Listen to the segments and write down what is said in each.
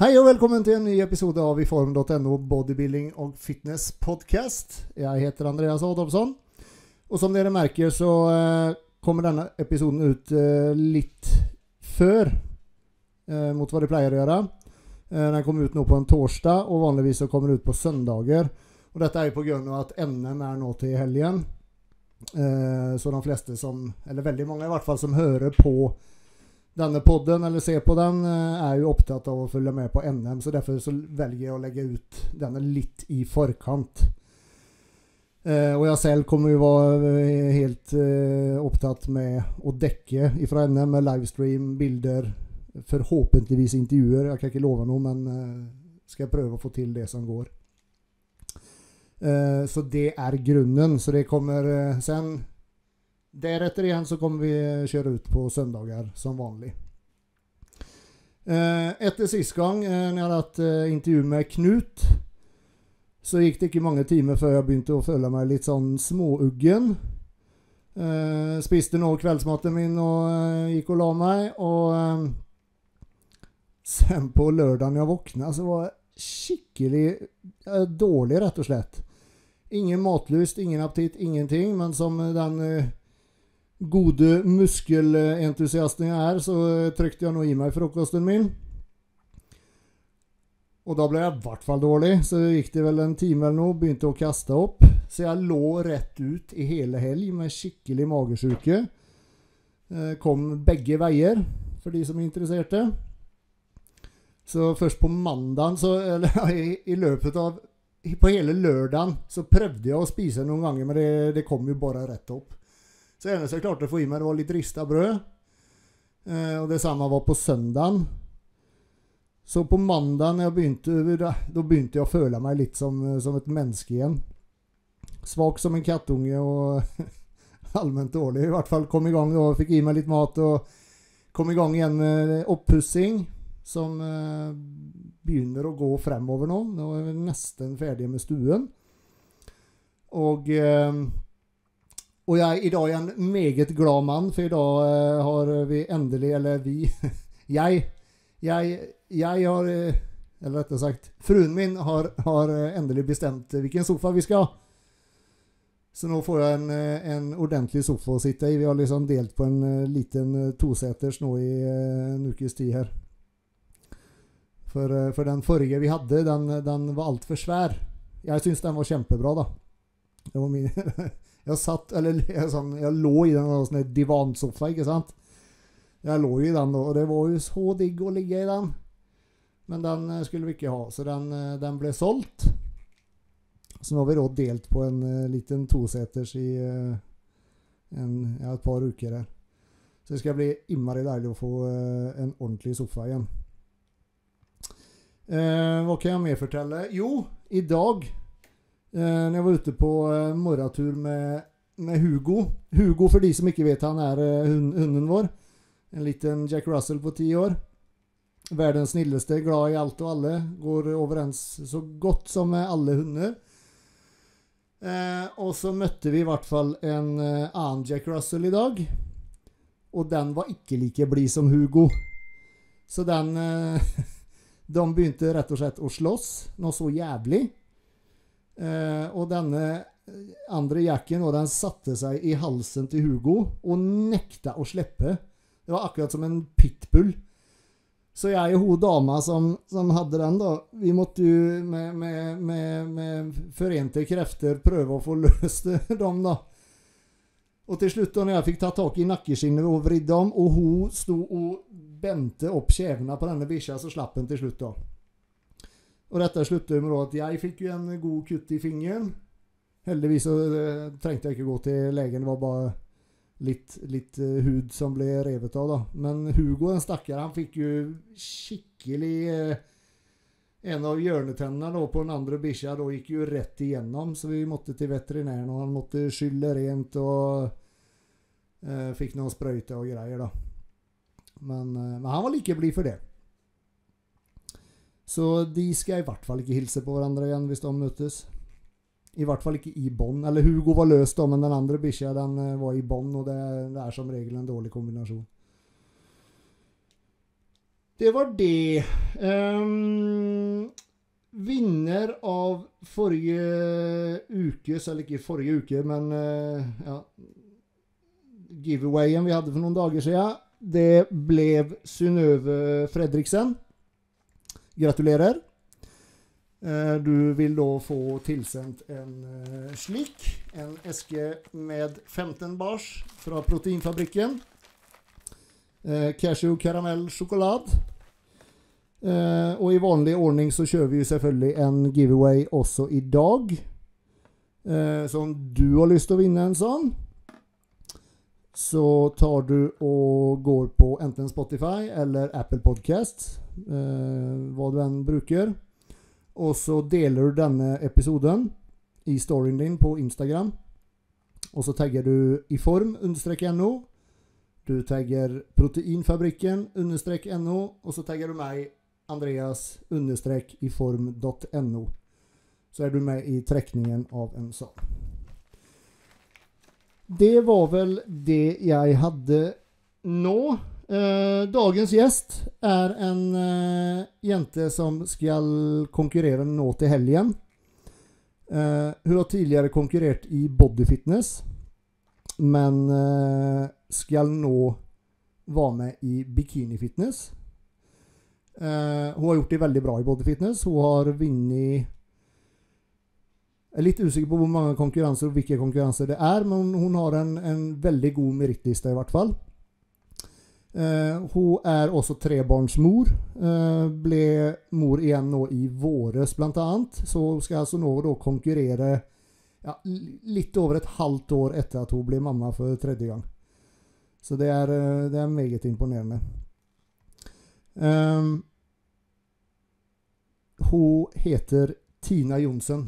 Hei og velkommen til en ny episode av iform.no bodybuilding og fitness podcast. Jeg heter Andreas Adolfsson, og som dere merker så kommer denne episoden ut litt før mot hva de pleier å gjøre. Den kommer ut nå på en torsdag, og vanligvis så kommer den ut på søndager. Og dette er jo på grunn av at NM er nå til helgen. Så de fleste som, eller veldig mange i hvert fall, som hører på denne podden eller ser på den, er jo opptatt av å følge med på NM, så derfor så velger jeg å legge ut denne litt i forkant. Og jeg selv kommer jo være helt opptatt med å dekke ifra NM med livestream, bilder, forhåpentligvis intervjuer. Jeg kan ikke love noe, men skal jeg prøve å få til det som går. Så det er grunnen, så det kommer sen. Deretter igjen så kommer vi kjøre ut på søndager som vanlig. Etter sist gang, når jeg hadde hatt intervju med Knut, så gikk det ikke mange timer før jeg begynte å føle meg litt sånn småuggen. Spiste nå kveldsmaten min og gikk og la meg, og sen på lørdagen jeg våkna så var jeg skikkelig dårlig, rett og slett. Ingen matlyst, ingen appetit, ingenting, men som den gode muskelentusiasten jeg er, så trykte jeg nå i meg frokosten min. Og da ble jeg i hvert fall dårlig, så gikk det vel en time eller noe, begynte å kaste opp. Så jeg lå rett ut i hele helg med skikkelig magesjuke. Kom begge veier, for de som er interesserte. Så først på mandagen, så, eller i løpet av, på hele lørdagen, så prøvde jeg å spise noen ganger, men det kom jo bare rett opp. Så eneste jeg klarte å få i meg, det var litt ristet brød. Og det samme var på søndagen. Så på mandagen da begynte jeg å føle meg litt som et menneske igjen. Svak som en kattunge og allment dårlig. I hvert fall kom i gang og fikk i meg litt mat og kom i gang igjen med oppussing som begynner å gå fremover nå. Nå er vi nesten ferdig med stuen. Og jeg i dag er en meget glad mann, for i dag har vi endelig, eller vi, jeg har, eller rettere sagt, fruen min har endelig bestemt hvilken sofa vi skal ha. Så nå får jeg en ordentlig sofa å sitte i. Vi har liksom delt på en liten toseters nå i en ukes tid her. For den forrige vi hadde, den var alt for svær. Jeg synes den var kjempebra da. Det var min... Jeg lå i den sånn divansofa, ikke sant? Jeg lå i den, og det var jo så digg å ligge i den. Men den skulle vi ikke ha, så den ble solgt. Så nå har vi da delt på en liten toseters i et par uker her. Så det skal bli innmari deilig å få en ordentlig sofa igjen. Hva kan jeg mer fortelle? Jo, i dag... Når jeg var ute på morgentur med Hugo. Hugo, for de som ikke vet, han er hunden vår. En liten Jack Russell på 10 år. Verdens snilleste, glad i alt og alle. Går overens så godt som med alle hunder. Og så møtte vi i hvert fall en annen Jack Russell i dag. Og den var ikke like blid som Hugo. Så de begynte rett og slett å slåss. Noe så jævlig. Og denne andre jacken, og den satte seg i halsen til Hugo og nekta å slippe. Det var akkurat som en pitbull. Så jeg og hun dama som hadde den da, vi måtte jo med forente krefter prøve å få løst dem da. Og til slutt da, når jeg fikk ta tak i nakkeskinnet og vridd dem, og hun stod og bente opp kjevene på denne bikkja, så slapp den til slutt da. Og dette sluttet med at jeg fikk jo en god kutt i fingeren. Heldigvis så trengte jeg ikke gå til legen, det var bare litt hud som ble revet av da. Men Hugo, den stakkar, han fikk jo skikkelig en av hjørnetennene da, på den andre bikkja, da gikk jo rett igjennom, så vi måtte til veterinæren, og han måtte skylle rent og fikk noen sprøyter og greier da. Men han var like blid for det. Så de skal i hvert fall ikke hilse på hverandre igjen hvis de møtes. I hvert fall ikke i bånd. Eller Hugo var løst da, men den andre bikkja, den var i bånd, og det er som regel en dårlig kombinasjon. Det var det. Vinner av forrige ukes, eller ikke forrige uke, men giveawayen vi hadde for noen dager siden, det ble Synnøve Fredriksen. Gratulerer. Du vil da få tilsendt en slik, en eske med 15 bars fra Proteinfabrikken. Cashew karamell sjokolade. Og i vanlig ordning så kjører vi selvfølgelig en giveaway også i dag. Så om du har lyst til å vinne en sånn, så tar du og går på enten Spotify eller Apple Podcast, hva du enn bruker. Og så deler du denne episoden i storyen din på Instagram. Og så tagger du iform_no. Du tagger proteinfabrikken_no. Og så tagger du meg, Andreas_iform.no. Så er du med i trekningen av en sånn. Det var vel det jeg hadde nå. Dagens gjest er en jente som skal konkurrere nå til helgen. Hun har tidligere konkurrert i bodyfitness, men skal nå være med i bikinifitness. Hun har gjort det veldig bra i bodyfitness. Hun har vunnet. Jeg er litt usikker på hvor mange konkurranser og hvilke konkurranser det er, men hun har en veldig god merittliste i hvert fall. Hun er også trebarnsmor, ble mor igjen nå i våres blant annet, så skal altså nå da konkurrere litt over et halvt år etter at hun ble mamma for tredje gang. Så det er meget imponerende. Hun heter Tina Jonsen.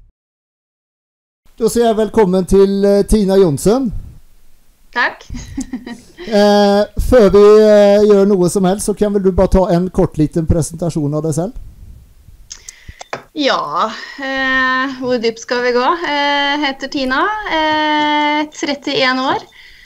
Da sier jeg velkommen til Tina Jonsen. Takk. Før vi gjør noe som helst, så kan vel du bare ta en kort liten presentasjon av deg selv? Ja, hvor dypt skal vi gå? Jeg heter Tina, 31 år.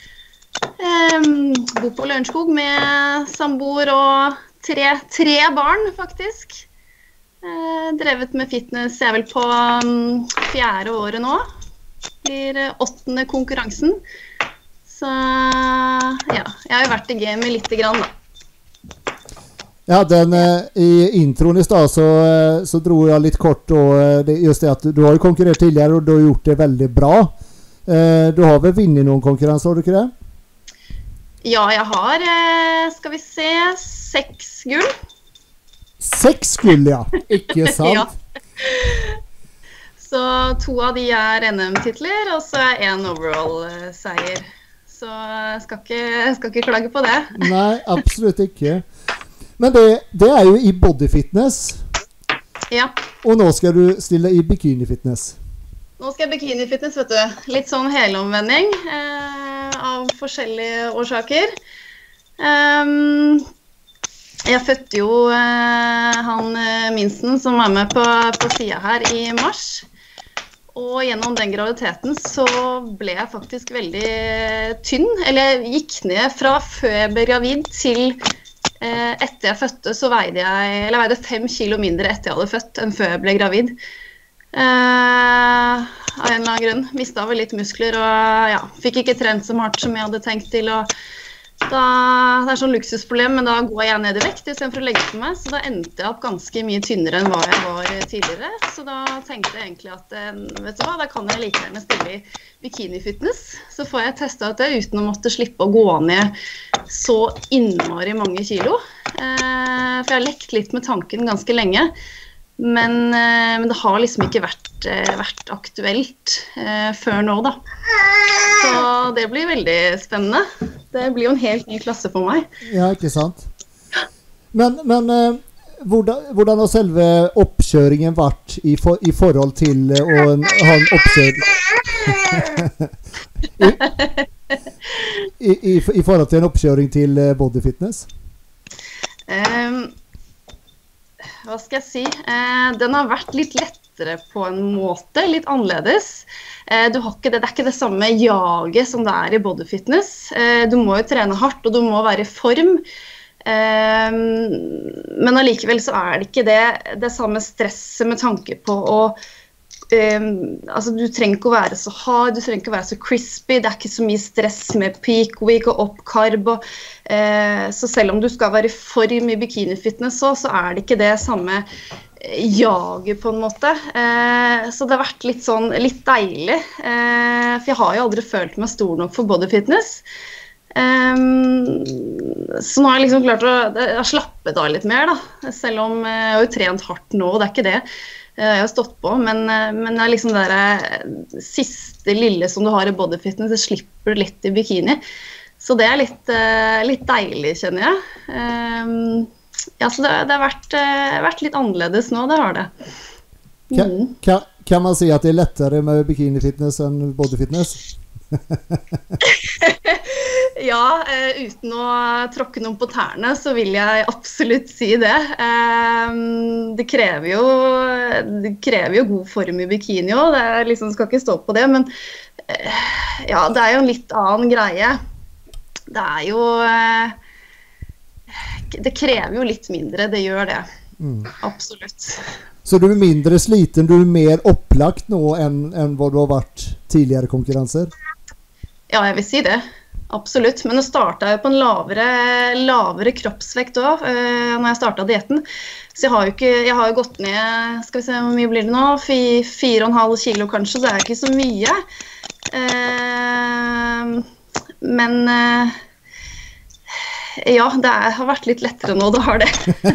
Bor på Lørenskog med samboer og tre barn, faktisk. Drevet med fitness, jeg er vel på 4. året nå. Blir 8. konkurransen. Så ja, jeg har jo vært i gamet litt grann da. Ja, i introen i stad så dro jeg litt kort, og just det at du har jo konkurrert tidligere, og du har gjort det veldig bra. Du har vel vunnet noen konkurranser, har du ikke det? Ja, jeg har, skal vi se, 6 gull. 6 gull, ja. Ikke sant? Ja. Så 2 av de er NM-titler, og så er 1 overall-seier. Så jeg skal ikke klage på det. Nei, absolutt ikke. Men det er jo i bodyfitness. Ja. Og nå skal du stille i bikinifitness. Nå skal jeg bikinifitness, vet du. Litt sånn helomvending av forskjellige årsaker. Jeg fødte jo han minsten som er med på siden her i mars. Og gjennom den graviditeten så ble jeg faktisk veldig tynn. Eller jeg gikk ned fra før jeg ble gravid til etter jeg fødte, så veide jeg 5 kilo mindre etter jeg hadde født enn før jeg ble gravid. Av en eller annen grunn. Mistet vel litt muskler og ja, fikk ikke trent så hardt som jeg hadde tenkt til. Og det er sånn luksusproblem, men da går jeg ned i vekt i stedet for å legge på meg. Så da endte jeg opp ganske mye tynnere enn hva jeg var tidligere. Så da tenkte jeg egentlig at, vet du hva, da kan jeg like gjerne stille i bikinifitness. Så får jeg testet det uten å måtte slippe å gå ned så innmari mange kilo. For jeg har lekt litt med tanken ganske lenge. Men det har liksom ikke vært aktuelt før nå da. Så det blir veldig spennende. Det blir jo en helt ny klasse for meg. Ja, ikke sant? Men hvordan har selve oppkjøringen vært i forhold til å ha en oppkjøring? I forhold til en oppkjøring til bodyfitness? Hva skal jeg si? Den har vært litt lettere på en måte, litt annerledes. Det er ikke det samme jaget som det er i bodyfitness. Du må jo trene hardt, og du må være i form. Men allikevel så det ikke det samme stresset med tanke på å altså du trenger ikke å være så hard, du trenger ikke å være så crispy, det ikke så mye stress med peak week og opp-carb, så selv om du skal være for mye bikini-fitness så det ikke det samme jaget på en måte, så det har vært litt sånn, litt deilig, for jeg har jo aldri følt meg stor nok for bodyfitness, så nå har jeg liksom klart å slappe av litt mer da, selv om jeg har jo trent hardt nå, det ikke det, jeg har stått på, men det liksom det siste lille som du har i bodyfitness, det slipper litt i bikini. Så det litt deilig, kjenner jeg. Ja, så det har vært litt annerledes nå, det har det. Kan man si at det lettere med bikinifitness enn bodyfitness? Ja, uten å tråkke noen på tærne så vil jeg absolutt si det. Det krever jo god form i bikini også, det liksom skal ikke stå på det, men ja, det jo en litt annen greie. Det jo, det krever jo litt mindre, det gjør det. Absolutt. Så du mindre sliten, du mer opplagt nå enn hva du har vært tidligere konkurranser? Ja, jeg vil si det. Absolutt, men nå startet jeg på en lavere kroppsvekt også, når jeg startet dietten. Så jeg har jo gått ned, skal vi se hvor mye blir det nå, 4,5 kilo kanskje, det ikke så mye. Men ja, det har vært litt lettere nå, det har det.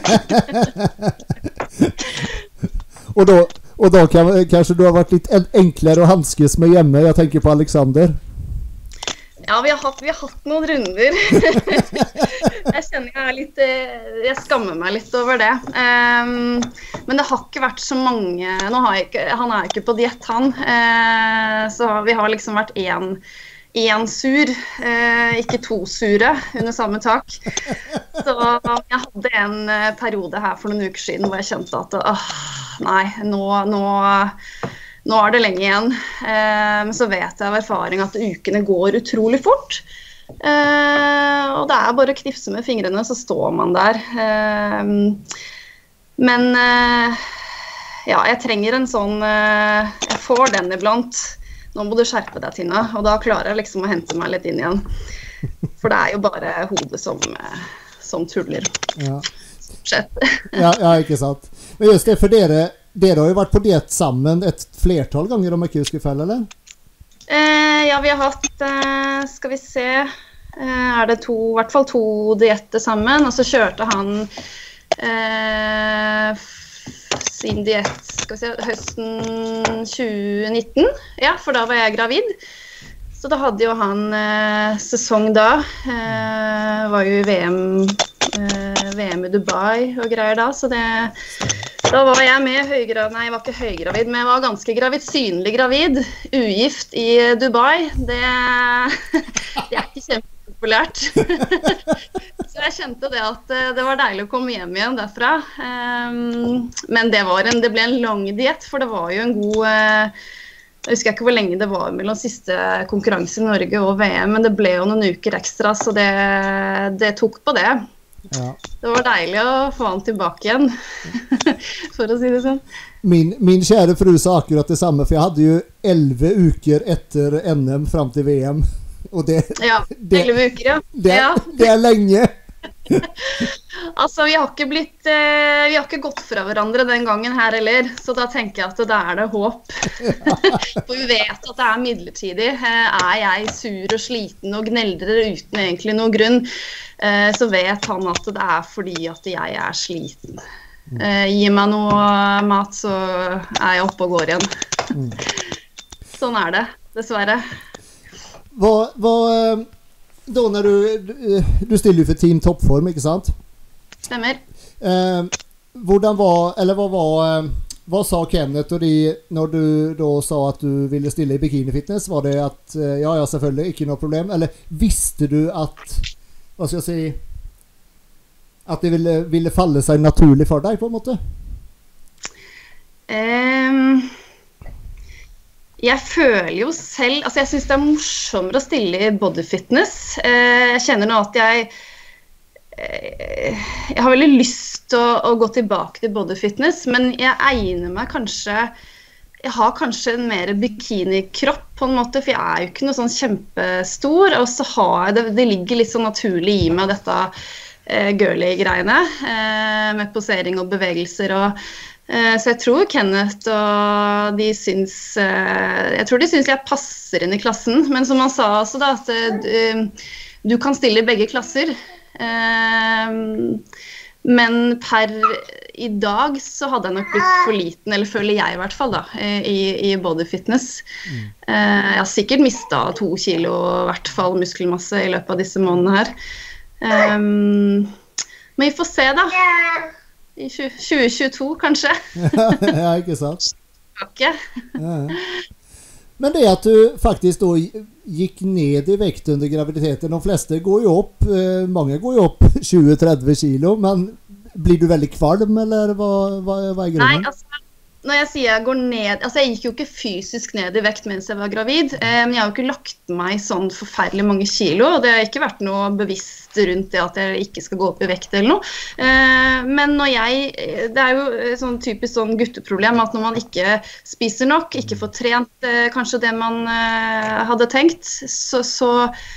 og da kanskje du har vært litt enklere å hanskes med hjemme, jeg tenker på Alexander. Ja, vi har hatt noen runder. Jeg kjenner jeg skammer meg litt over det. Men det har ikke vært så mange, han ikke på diett han, så vi har liksom vært en sur, ikke 2 sure under samme tak. Så jeg hadde en periode her for noen uker siden hvor jeg kjente at, nei, nå det lenge igjen, men så vet jeg av erfaring at ukene går utrolig fort, og det bare å knipse med fingrene, så står man der. Men ja, jeg trenger en sånn, jeg får den iblant, nå må du skjerpe deg, Tina, og da klarer jeg liksom å hente meg litt inn igjen, for det jo bare hodet som tuller. Ja. Ja, ikke sant. Men just det, for dere har jo vært på diett sammen et flertall ganger, om jeg ikke husker feil, eller? Ja, vi har hatt, skal vi se, det i hvert fall 2 dietter sammen, og så kjørte han sin diett, skal vi se, høsten 2019, ja, for da var jeg gravid. Så da hadde jo han sesong da, var jo i VM i Dubai og greier da, så da var jeg med høygravid, nei, jeg var ikke høygravid, men jeg var ganske gravid, synlig gravid, ugift i Dubai, det ikke kjempepopulært. Så jeg kjente det at det var deilig å komme hjem igjen derfra, men det ble en lang diett, for det var jo en god, jeg husker ikke hvor lenge det var mellom siste konkurranse i Norge og VM, men det ble jo noen uker ekstra, så det tok på det. Ja. Det var deilig å få han tilbake igjen, for å si det sånn. Min kjære fru sa akkurat det samme, for jeg hadde jo 11 uker etter NM frem til VM. Og ja, 11 uker, ja. Det lenge. Altså, vi har ikke gått fra hverandre den gangen her heller, så da tenker jeg at det det håp. For vi vet at det midlertidig. Jeg sur og sliten og gneldrer uten egentlig noen grunn, så vet han at det fordi at jeg sliten. Gi meg noe mat, så jeg oppe og går igjen. Sånn det, dessverre. Da når du stiller jo for Team Toppform, ikke sant? Stemmer. Hva sa Kenneth og de når du da sa at du ville stille i bikinifitness? Var det at, ja, selvfølgelig, ikke noe problem? Eller visste du at, hva skal jeg si, at det ville falle seg naturlig for deg, på en måte? Jeg føler jo selv, altså jeg synes det morsommere å stille i bodyfitness. Jeg kjenner nå at jeg har veldig lyst til å gå tilbake til bodyfitness, men jeg egner meg kanskje, jeg har kanskje en mer bikinikropp på en måte, for jeg er jo ikke noe sånn kjempestor, og så har jeg det ligger litt sånn naturlig i meg dette girly-greiene, med posering og bevegelser, og så jeg tror Kenneth og de syns, jeg tror de syns jeg passer inn i klassen, men som han sa også da, at du kan stille i begge klasser, men per i dag så hadde jeg nok blitt for liten, eller føler jeg i hvert fall da, i bodyfitness. Jeg har sikkert mistet 2 kilo, i hvert fall muskelmasse i løpet av disse månedene her. Men vi får se da, i 2022 kanskje. Ja, ikke sant? Okay. Ja. Men det at du faktisk då gick ned i vekt under graviditeten, de flesta går ju upp, många går ju upp 20-30 kilo, men blir du väldigt kvalm eller vad är grunden? Nej, alltså, når jeg sier jeg går ned, altså jeg gikk jo ikke fysisk ned i vekt mens jeg var gravid, men jeg har jo ikke lagt meg sånn forferdelig mange kilo, og det har ikke vært noe bevisst rundt det at jeg ikke skal gå opp i vekt eller noe. Men når det er jo sånn typisk sånn gutteproblem at når man ikke spiser nok, ikke får trent kanskje det man hadde tenkt, så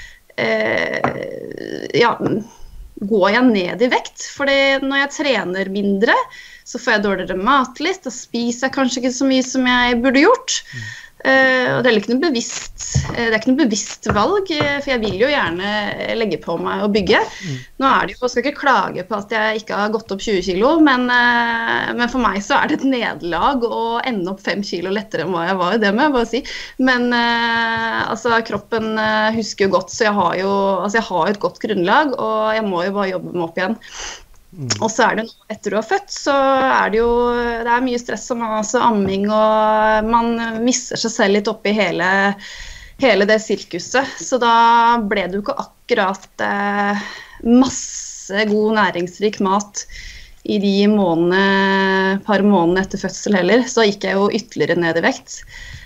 ja, går jeg ned i vekt, fordi når jeg trener mindre, så får jeg dårligere matlyst, og spiser jeg kanskje ikke så mye som jeg burde gjort. Og det er ikke noe bevisst valg, for jeg vil jo gjerne legge på meg og bygge. Nå er det jo, jeg skal ikke klage på at jeg ikke har gått opp 20 kilo, men for meg så er det et nederlag å ende opp 5 kilo lettere enn hva jeg var, det må jeg bare si. Men altså, kroppen husker jo godt, så jeg har et godt grunnlag, og jeg må jo bare jobbe meg opp igjen. Og så er det nå, etter du har født, så er det jo, det er mye stress og masse amming, og man misser seg selv litt oppi hele det sirkuset. Så da ble det jo ikke akkurat masse god næringsrik mat i de par månedene etter fødsel heller. Så gikk jeg jo ytterligere ned i vekt.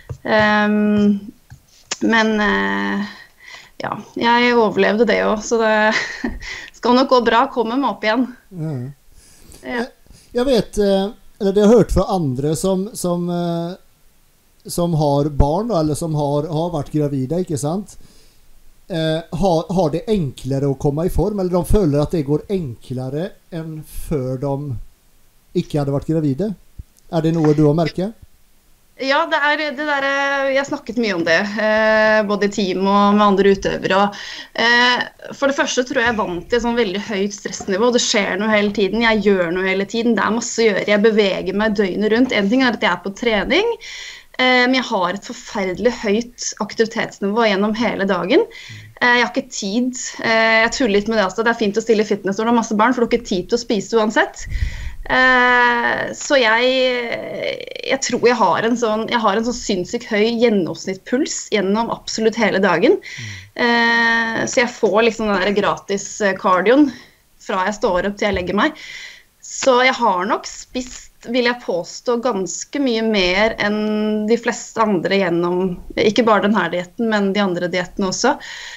Men ja, jeg overlevde det også, så det skal nok gå bra, komme meg opp igjen. Ja. Jag vet, eller det har hört från andra som har barn då, eller som har varit gravida, ikke sant? Har det enklare att komma i form, eller de føler att det går enklare än för de ikke hade varit gravida? Är det något du har märkt? Ja, det der, jeg har snakket mye om det, både i team og med andre utøvere. For det første tror jeg vant til et sånn veldig høyt stressnivå. Det skjer noe hele tiden, jeg gjør noe hele tiden, det er masse å gjøre, jeg beveger meg døgnet rundt. En ting er at jeg er på trening, men jeg har et forferdelig høyt aktivitetsnivå gjennom hele dagen. Jeg har ikke tid, jeg tuller litt med det også, det er fint å stille i fitness når du har masse barn, for du har ikke tid til å spise uansett. Så jeg tror jeg har en sånn sinnssykt høy gjennomsnittspuls gjennom absolutt hele dagen. Så jeg får liksom den der gratis kardioen fra jeg står opp til jeg legger meg. Så jeg har nok spist, vil jeg påstå, ganske mye mer enn de fleste andre gjennom, ikke bare den her dietten, men de andre diettene også.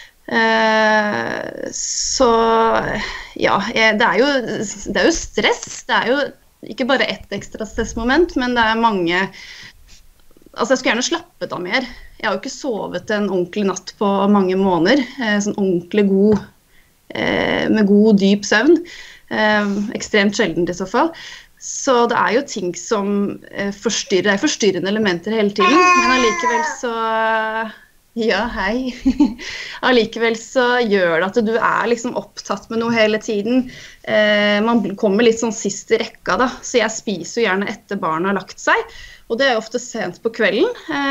Så ja, det er jo stress, det er jo ikke bare ett ekstra stressmoment, men det er mange, altså jeg skulle gjerne slappet av mer. Jeg har jo ikke sovet en ordentlig natt på mange måneder, sånn ordentlig god, med god dyp søvn, ekstremt sjeldent i så fall. Så det er jo ting som forstyrrende elementer hele tiden, men allikevel så... Ja, hei. Allikevel så gjør det at du er liksom opptatt med noe hele tiden. Man kommer litt sånn sist i rekka da, så jeg spiser jo gjerne etter barna har lagt seg, og det er jo ofte sent på kvelden.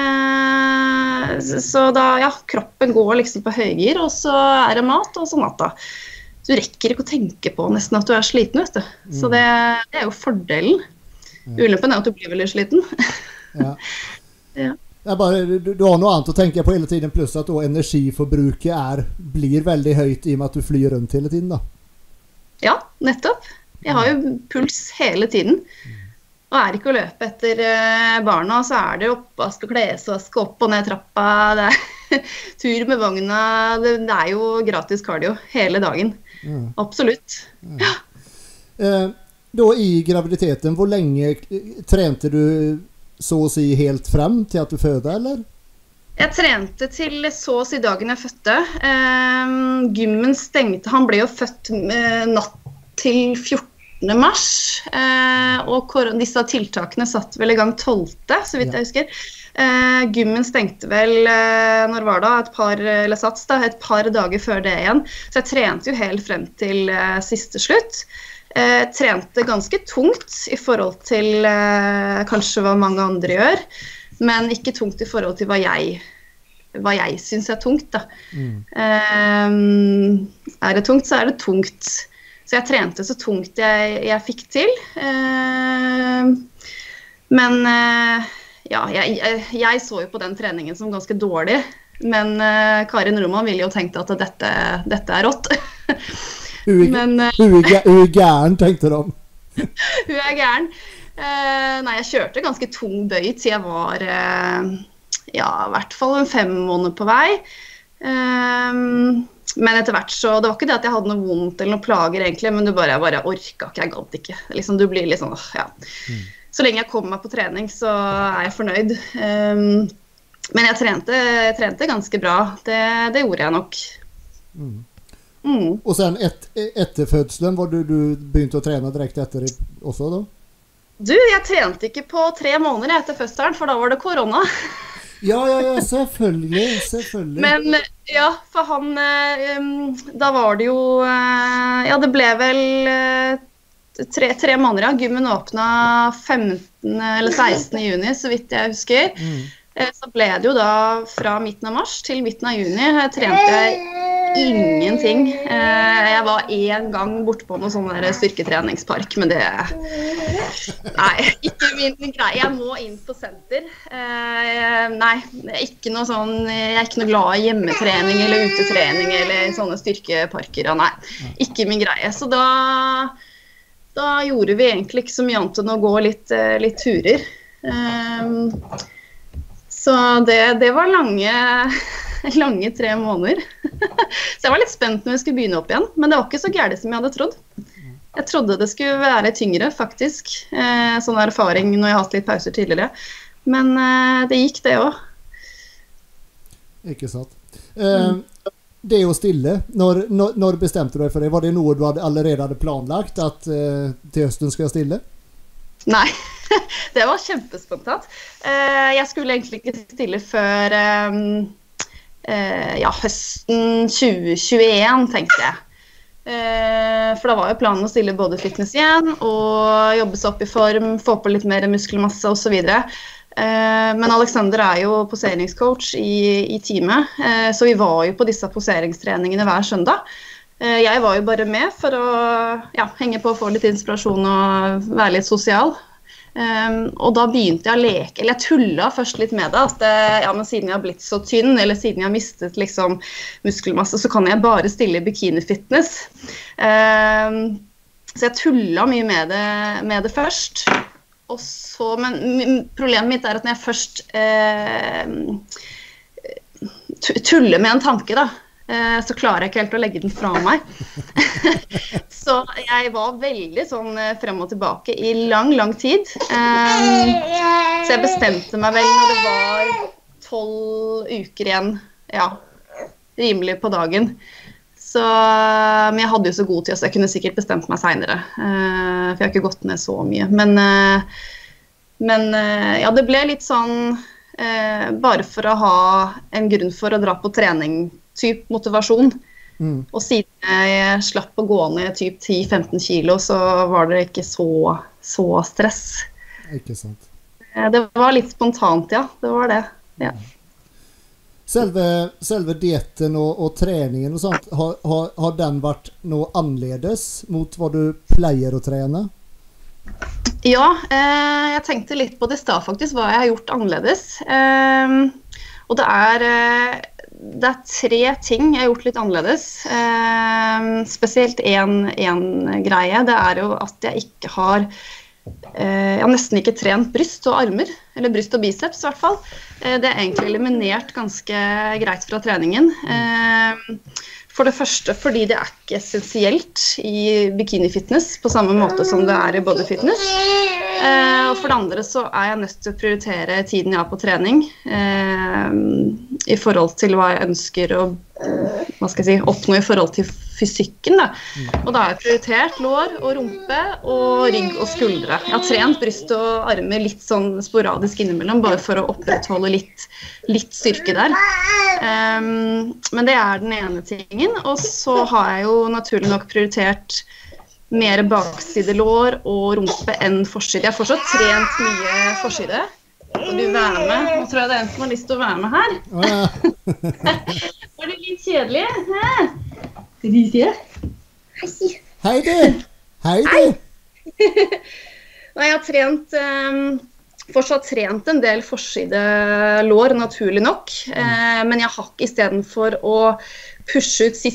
Så da, ja, kroppen går liksom på høygir, og så er det mat, og så natta. Du rekker ikke å tenke på nesten at du er sliten, vet du. Så det er jo fordelen. Ulempen er at du blir veldig sliten. Ja. Ja. Du har noe annet å tenke på hele tiden, pluss at energiforbruket blir veldig høyt i og med at du flyr rundt hele tiden da. Ja, nettopp. Jeg har jo puls hele tiden. Og er ikke å løpe etter barna, så er det oppvask og klesvask, opp og ned trappa, det er tur med vogna, det er jo gratis cardio hele dagen. Absolutt. Då i graviditeten, hvor lenge trente du så å si helt frem til at du fødte, eller? Jeg trente til så å si dagen jeg fødte. Gymmen stengte, han ble jo født natt til 14. mars, og disse tiltakene satt vel i gang 12., så vidt jeg husker. Gymmen stengte vel, når var det, et par dager før det igjen, så jeg trente jo helt frem til siste slutt. Trente ganske tungt i forhold til kanskje hva mange andre gjør, men ikke tungt i forhold til hva jeg synes tungt da. Det tungt, så det tungt. Så jeg trente så tungt jeg fikk til. Men ja, jeg så jo på den treningen som ganske dårlig, men Karin Roman ville jo tenkt at dette rått. Hun gæren, tenkte de. Hun gæren. Nei, jeg kjørte ganske tung bøy til jeg var, ja, i hvert fall 5 måneder på vei. Men etter hvert så, det var ikke det at jeg hadde noe vondt eller noe plager egentlig, men jeg bare orket ikke, jeg gadd ikke. Liksom, du blir litt sånn, ja. Så lenge jeg kommer meg på trening, så jeg fornøyd. Men jeg trente ganske bra, det gjorde jeg nok. Og sen etter fødselen, var du begynte å trene direkte etter også da? Du, jeg trente ikke på 3 måneder etter fødselen, for da var det korona. Ja, selvfølgelig. Men ja, for han, da var det jo, ja, det ble vel 3 måneder, ja. Gymmen åpnet 15. eller 16. juni, så vidt jeg husker. Så ble det jo da fra midten av mars til midten av juni. Jeg trente ingenting. Jeg var en gang borte på noen sånne styrketreningspark, men det... Nei, ikke min greie. Jeg må inn på senter. Nei, ikke noe sånn... Jeg er ikke noe glad i hjemmetrening eller utetrening eller sånne styrkeparker. Nei, ikke min greie. Så da gjorde vi egentlig ikke så mye annet enn å gå litt turer. Så det var lange 3 måneder. Så jeg var litt spent når jeg skulle begynne opp igjen, men det var ikke så gærent som jeg hadde trodd. Jeg trodde det skulle være tyngre, faktisk. Sånn erfaring når jeg har hatt litt pauser tidligere. Men det gikk det også. Ikke sant. Det å stille, når bestemte du deg for det? Var det noe du allerede hadde planlagt, at til høsten skal jeg stille? Nei, det var kjempespontant. Jeg skulle egentlig ikke stille før høsten 2021, tenkte jeg. For da var jo planen å stille både fitness igjen og jobbe seg opp i form, få på litt mer muskelmasse og så videre. Men Alexander jo poseringscoach i teamet, så vi var jo på disse poseringstreningene hver søndag. Jeg var jo bare med for å henge på og få litt inspirasjon og være litt sosial. Og da begynte jeg å leke, eller jeg tullet først litt med det, at men siden jeg har blitt så tynn, eller siden jeg har mistet liksom muskelmasse, så kan jeg bare stille i bikini-fitness. Så jeg tullet mye med det først. Og så, men problemet mitt at når jeg først tuller med en tanke da, så klarer jeg ikke helt å legge den fra meg. Så jeg var veldig sånn frem og tilbake i lang tid. Så jeg bestemte meg vel når det var 12 uker igjen, rimelig på dagen. Så, men jeg hadde jo så god tid, så jeg kunne sikkert bestemt meg senere. For jeg har ikke gått ned så mye. Men det ble litt sånn, bare for å ha en grunn for å dra på trening, typ motivasjon. Og siden jeg slapp å gå ned typ 10-15 kilo, så var det ikke så stress. Ikke sant. Det var litt spontant, ja. Det var det, ja. Selve dietten og treningen og sånt, har den vært noe annerledes mot hva du pleier å trene? Ja, jeg tenkte litt på det i stad faktisk, hva jeg har gjort annerledes. Og det er 3 ting jeg har gjort litt annerledes. Spesielt en greie, det er jo at jeg ikke har jeg har nesten ikke trent bryst og armer, eller bryst og biceps i hvert fall. Det er egentlig eliminert ganske greit fra treningen. For det første fordi det ikke essensielt i bikini-fitness på samme måte som det i body-fitness. Og for det andre så jeg nødt til å prioritere tiden jeg har på trening i forhold til hva jeg ønsker å oppnå i forhold til fysikken. Da. Og da har jeg prioritert lår og rumpe og rygg og skuldre. Jeg har trent bryst og armer litt sånn sporadisk innimellom, bare for å opprettholde litt styrke der. Men det den ene tingen. Og så har jeg jo naturlig nok prioritert mer baksidelår og rumpe enn forside. Jeg har fortsatt trent mye forside. Og du være med. Nå tror jeg det en som har lyst til å være med her. Var det litt kjedelig? Skal du si det? Hei du! Hei du! Nei, jeg har fortsatt trent en del forsidelår, naturlig nok. Men jeg har ikke i stedet for å pushe ut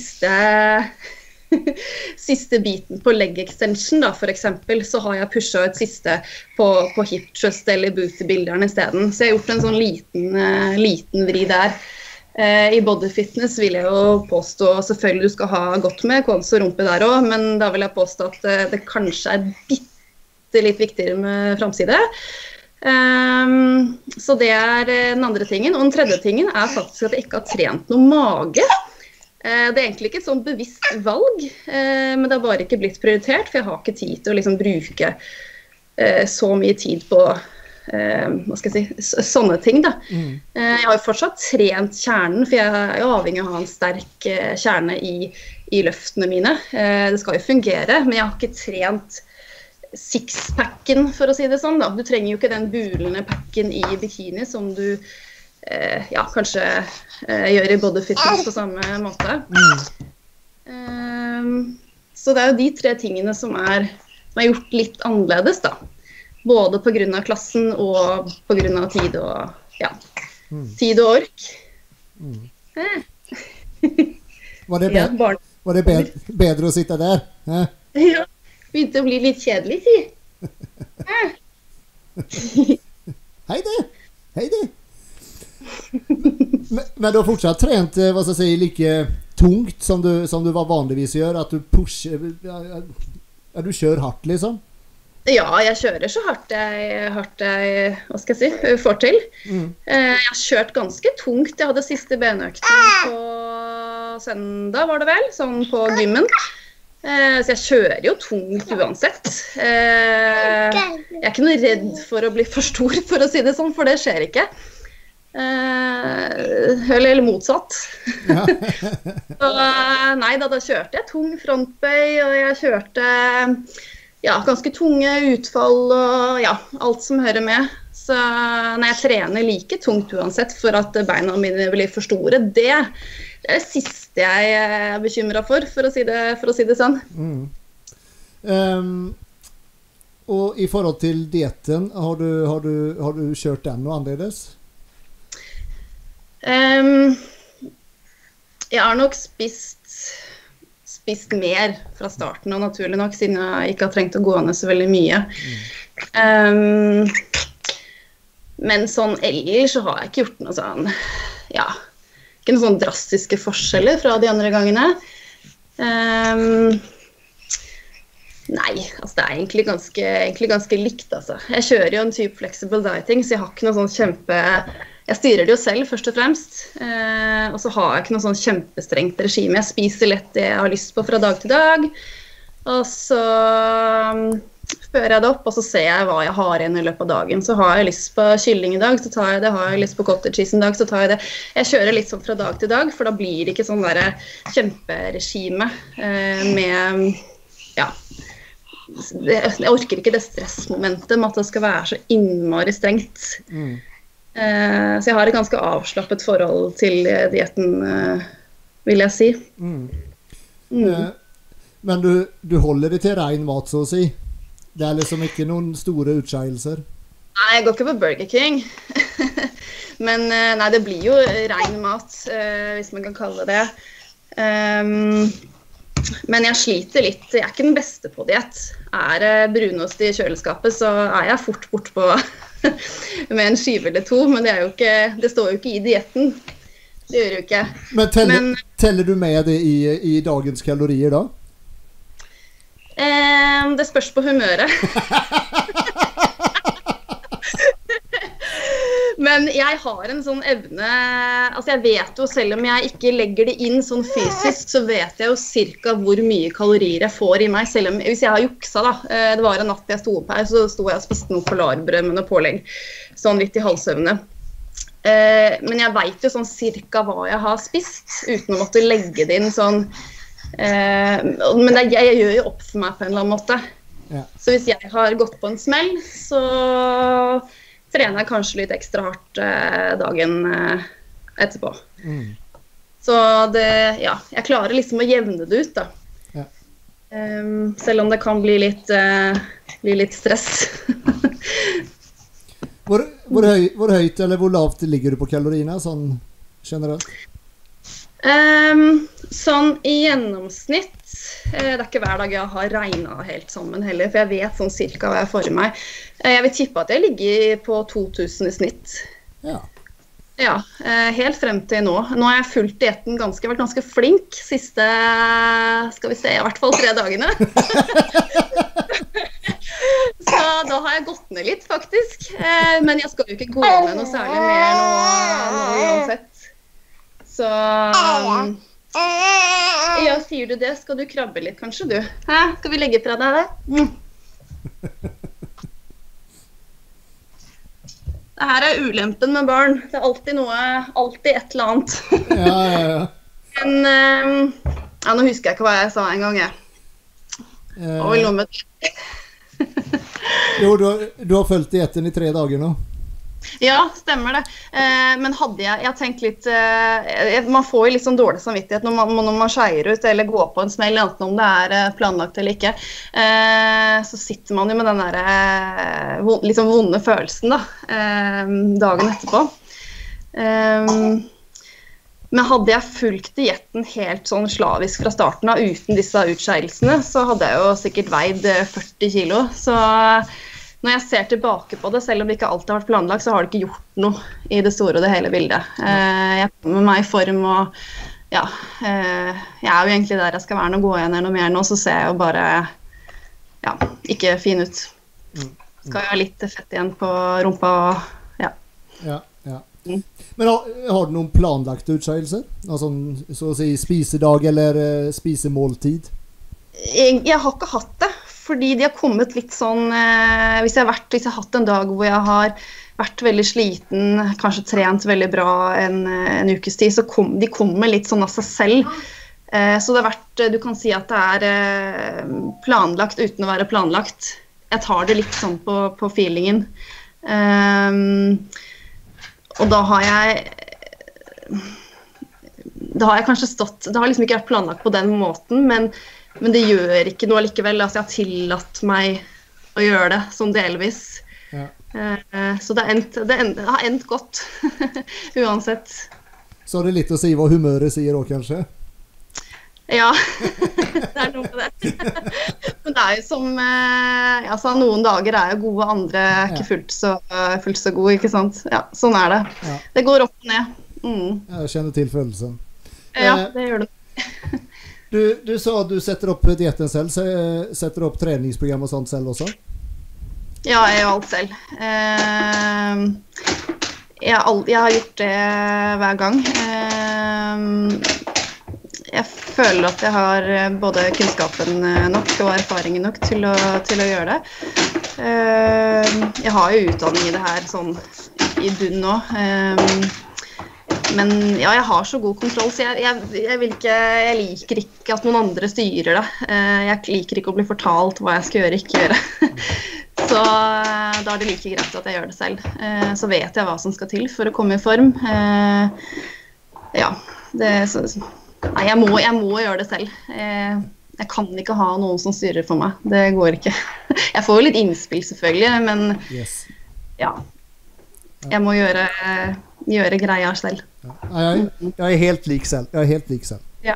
siste biten på leg extension, da, for eksempel, så har jeg pushet ut siste på hip thrust eller booty-bilderne i stedet. Så jeg har gjort en sånn liten vri der. I body fitness vil jeg jo påstå, selvfølgelig du skal ha godt med quads og rumpe der også, men da vil jeg påstå at det kanskje bitte litt viktigere med framside. Så det den andre tingen. Og den tredje tingen faktisk at jeg ikke har trent noe mage. Det egentlig ikke et sånn bevisst valg, men det har bare ikke blitt prioritert, for jeg har ikke tid til å liksom bruke så mye tid på sånne ting da. Jeg har jo fortsatt trent kjernen, for jeg jo avhengig av å ha en sterk kjerne i løftene mine. Det skal jo fungere, men jeg har ikke trent sixpacken, for å si det sånn da. Du trenger jo ikke den bulende packen i bikini som du kanskje gjør i body fitness på samme måte. Så det jo de tre tingene som er gjort litt annerledes da. Både på grunn av klassen og på grunn av tid og ork. Var det bedre å sitte der? Ja, begynte å bli litt kjedelig, Hei du! Men du har fortsatt trent, hva skal jeg si, like tungt som du var vanligvis gjør, at du pusher, du kjører hardt liksom? Ja, jeg kjører så hardt jeg hva skal jeg si, får til. Jeg har kjørt ganske tungt. Jeg hadde siste benøkten på søndag, var det vel, sånn på gymmen. Så jeg kjører jo tungt uansett. Jeg ikke noe redd for å bli for stor, for å si det sånn, for det skjer ikke. Eller motsatt. Nei, da kjørte jeg tung frontbøy, og jeg kjørte ganske tunge utfall og alt som hører med. Så når jeg trener like tungt uansett for at beina mine blir for store, det det siste jeg bekymret for å si det sånn. Og i forhold til dieten, har du kjørt den noe annerledes? Jeg har nok spist mer fra starten, og naturlig nok, siden jeg ikke har trengt å gå ned så veldig mye. Men sånn ellers så har jeg ikke gjort noe sånn, ikke noen sånn drastiske forskjeller fra de andre gangene. Nei, altså det egentlig ganske likt, altså. Jeg kjører jo en type flexible dieting, så jeg har ikke noe sånn jeg styrer det jo selv, først og fremst. Og så har jeg ikke noe sånn kjempestrengt regime. Jeg spiser lett det jeg har lyst på fra dag til dag. Og så fører jeg det opp, og så ser jeg hva jeg har igjen i løpet av dagen. Så har jeg lyst på kylling i dag, så tar jeg det. Har jeg lyst på cottage cheese en dag, så tar jeg det. Jeg kjører litt sånn fra dag til dag, for da blir det ikke sånn der kjemperegime med, jeg orker ikke det stressmomentet med at det skal være så innmari strengt. Så jeg har et ganske avslappet forhold til dieten, vil jeg si. Men du holder det til ren mat, så å si? Det liksom ikke noen store utskeielser? Nei, jeg går ikke på Burger King. Men nei, det blir jo ren mat, hvis man kan kalle det. Men jeg sliter litt. Jeg ikke den beste på diet. Brunost i kjøleskapet, så jeg fort bort på med en skive eller to, men det står jo ikke i dietten. det gjør du ikke. Men teller du med det i dagens kalorier da? Det spørs på humøret. Men jeg har en sånn evne, altså jeg vet jo, selv om jeg ikke legger det inn sånn fysisk, så vet jeg jo cirka hvor mye kalorier jeg får i meg, selv om, hvis jeg har juksa da, det var en natt jeg sto opp her, så sto jeg og spiste noe polarbrød med noe pålegg, sånn litt i halvsøvne. Men jeg vet jo sånn cirka hva jeg har spist, uten å måtte legge det inn sånn, men jeg gjør jo opp for meg på en eller annen måte. Ja. Så hvis jeg har gått på en smell, så trener jeg kanskje litt ekstra hardt dagen etterpå. Så det, ja, jeg klarer liksom å jevne det ut da. Ja. Selv om det kan bli litt stress. Hvor høyt eller hvor lavt ligger du på kaloriene, sånn generelt? Sånn i gjennomsnitt, det er ikke hver dag jeg har regnet helt sammen heller, for jeg vet sånn cirka hva jeg får i meg. Jeg vil tippe at jeg ligger på 2000 i snitt. Ja. Ja, helt frem til nå. Nå har jeg fulgt dietten vært ganske flink siste, skal vi se, i hvert fall 3 dagene. Så da har jeg gått ned litt faktisk, men jeg skal jo ikke gå ned noe særlig mer nå uansett. Så, ja, sier du det, skal du krabbe litt kanskje du? Hæ? Skal vi legge fra deg det? Det her er ulempen med barn. Det er alltid et eller annet. Ja. Men, ja, nå husker jeg ikke hva jeg sa en gang, jeg. Og vel noe med det. Jo, du har følt dietten i 3 dager nå. Ja, stemmer det. Men hadde jeg tenkt litt, man får jo litt sånn dårlig samvittighet når man skeier ut eller går på en smell, enten om det er planlagt eller ikke. Så sitter man jo med den der litt sånn vonde følelsen da, dagen etterpå. Men hadde jeg fulgt dietten helt sånn slavisk fra starten av uten disse utskeielsene, så hadde jeg jo sikkert veid 40 kilo. Så når jeg ser tilbake på det, selv om det ikke alltid har vært planlagt, så har det ikke gjort noe i det store og det hele bildet. Jeg kommer meg i form, og ja, jeg er jo egentlig der jeg skal være. Nå går jeg ned noe mer nå, så ser jeg jo bare, ja, ikke fin ut. Skal jo ha litt fett igjen på rumpa, og ja. Ja. Men har du noen planlagte utskeielser? Altså, så å si spisedag eller spisemåltid? Jeg har ikke hatt det. Fordi de har kommet litt sånn, hvis jeg har hatt en dag hvor jeg har vært veldig sliten, kanskje trent veldig bra en ukes tid, så de kommer litt sånn av seg selv. Så det har vært, du kan si at det er planlagt uten å være planlagt. Jeg tar det litt sånn på feelingen. Og da har jeg kanskje stått, det har liksom ikke vært planlagt på den måten, men det gjør ikke noe likevel. Altså, jeg har tillatt meg å gjøre det, sånn delvis. Ja. Så det har endt godt, uansett. Så er det litt å si hva humøret sier også, kanskje? Ja, det er noe med det. Men det er jo som, altså, noen dager er jo gode, andre er ikke fullt så gode, ikke sant? Ja, sånn er det. Ja. Det går opp og ned. Jeg kjenner til følelsen. Ja, det gjør det. Du sa at du setter opp dietten selv, setter du opp treningsprogram og sånt selv også? Ja, jeg gjør alt selv. Jeg har gjort det hver gang. Jeg føler at jeg har både kunnskapen nok og erfaringen nok til å gjøre det. Jeg har jo utdanning i det her sånn i bunn nå. Men ja, jeg har så god kontroll, så jeg liker ikke at noen andre styrer det. Jeg liker ikke å bli fortalt hva jeg skal gjøre, ikke gjøre. Så da er det like greit at jeg gjør det selv. Så vet jeg hva som skal til for å komme i form. Ja, nei, jeg må gjøre det selv. Jeg kan ikke ha noen som styrer for meg. Det går ikke. Jeg får jo litt innspill selvfølgelig, men ja, jeg må gjøre greia selv. Ja, jeg er helt lik selv. Ja.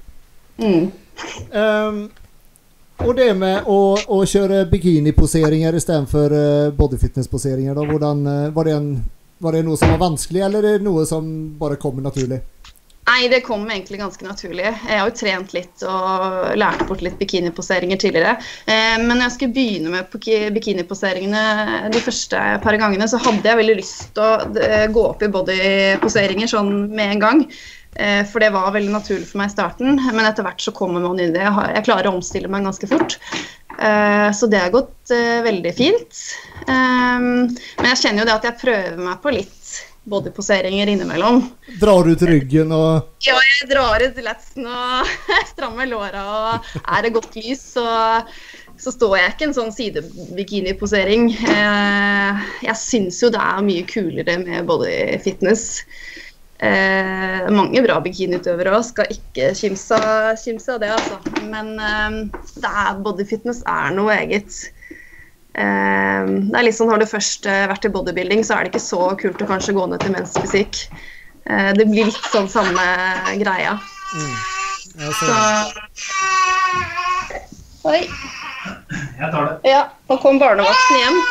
Og det med å kjøre bikiniposeringer i stedet for bodyfitnessposeringer, da, var det noe som var vanskelig, eller er det noe som bare kommer naturlig? Nei, det kom egentlig ganske naturlig. Jeg har jo trent litt og lært bort litt bikiniposeringer tidligere. Men når jeg skulle begynne med bikiniposeringene de første par gangene, så hadde jeg veldig lyst til å gå opp i bodyposeringer sånn med en gang. For det var veldig naturlig for meg i starten, men etter hvert så kommer man inn i det. Jeg klarer å omstille meg ganske fort. Så det har gått veldig fint. Men jeg kjenner jo det at jeg prøver meg på litt bodyposeringer innimellom. Drar ut ryggen og... Ja, jeg drar ut letsen og strammer låra, og er det godt lys, så står jeg ikke en sånn sidebikiniposering. Jeg synes jo det er mye kulere med bodyfitness. Mange bra bikiniutøvere også, skal ikke kimse av det, altså. Men bodyfitness er noe eget. Det er litt sånn, har du først vært i bodybuilding, så er det ikke så kult å kanskje gå ned til mensfysikk. Det blir litt sånn samme greia. Så... Oi. Jeg tar det. Ja, nå kom barnevakten hjem.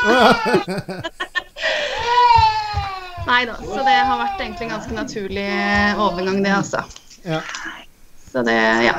Neida, så det har vært egentlig en ganske naturlig overgang det, altså. Ja. Så det, ja.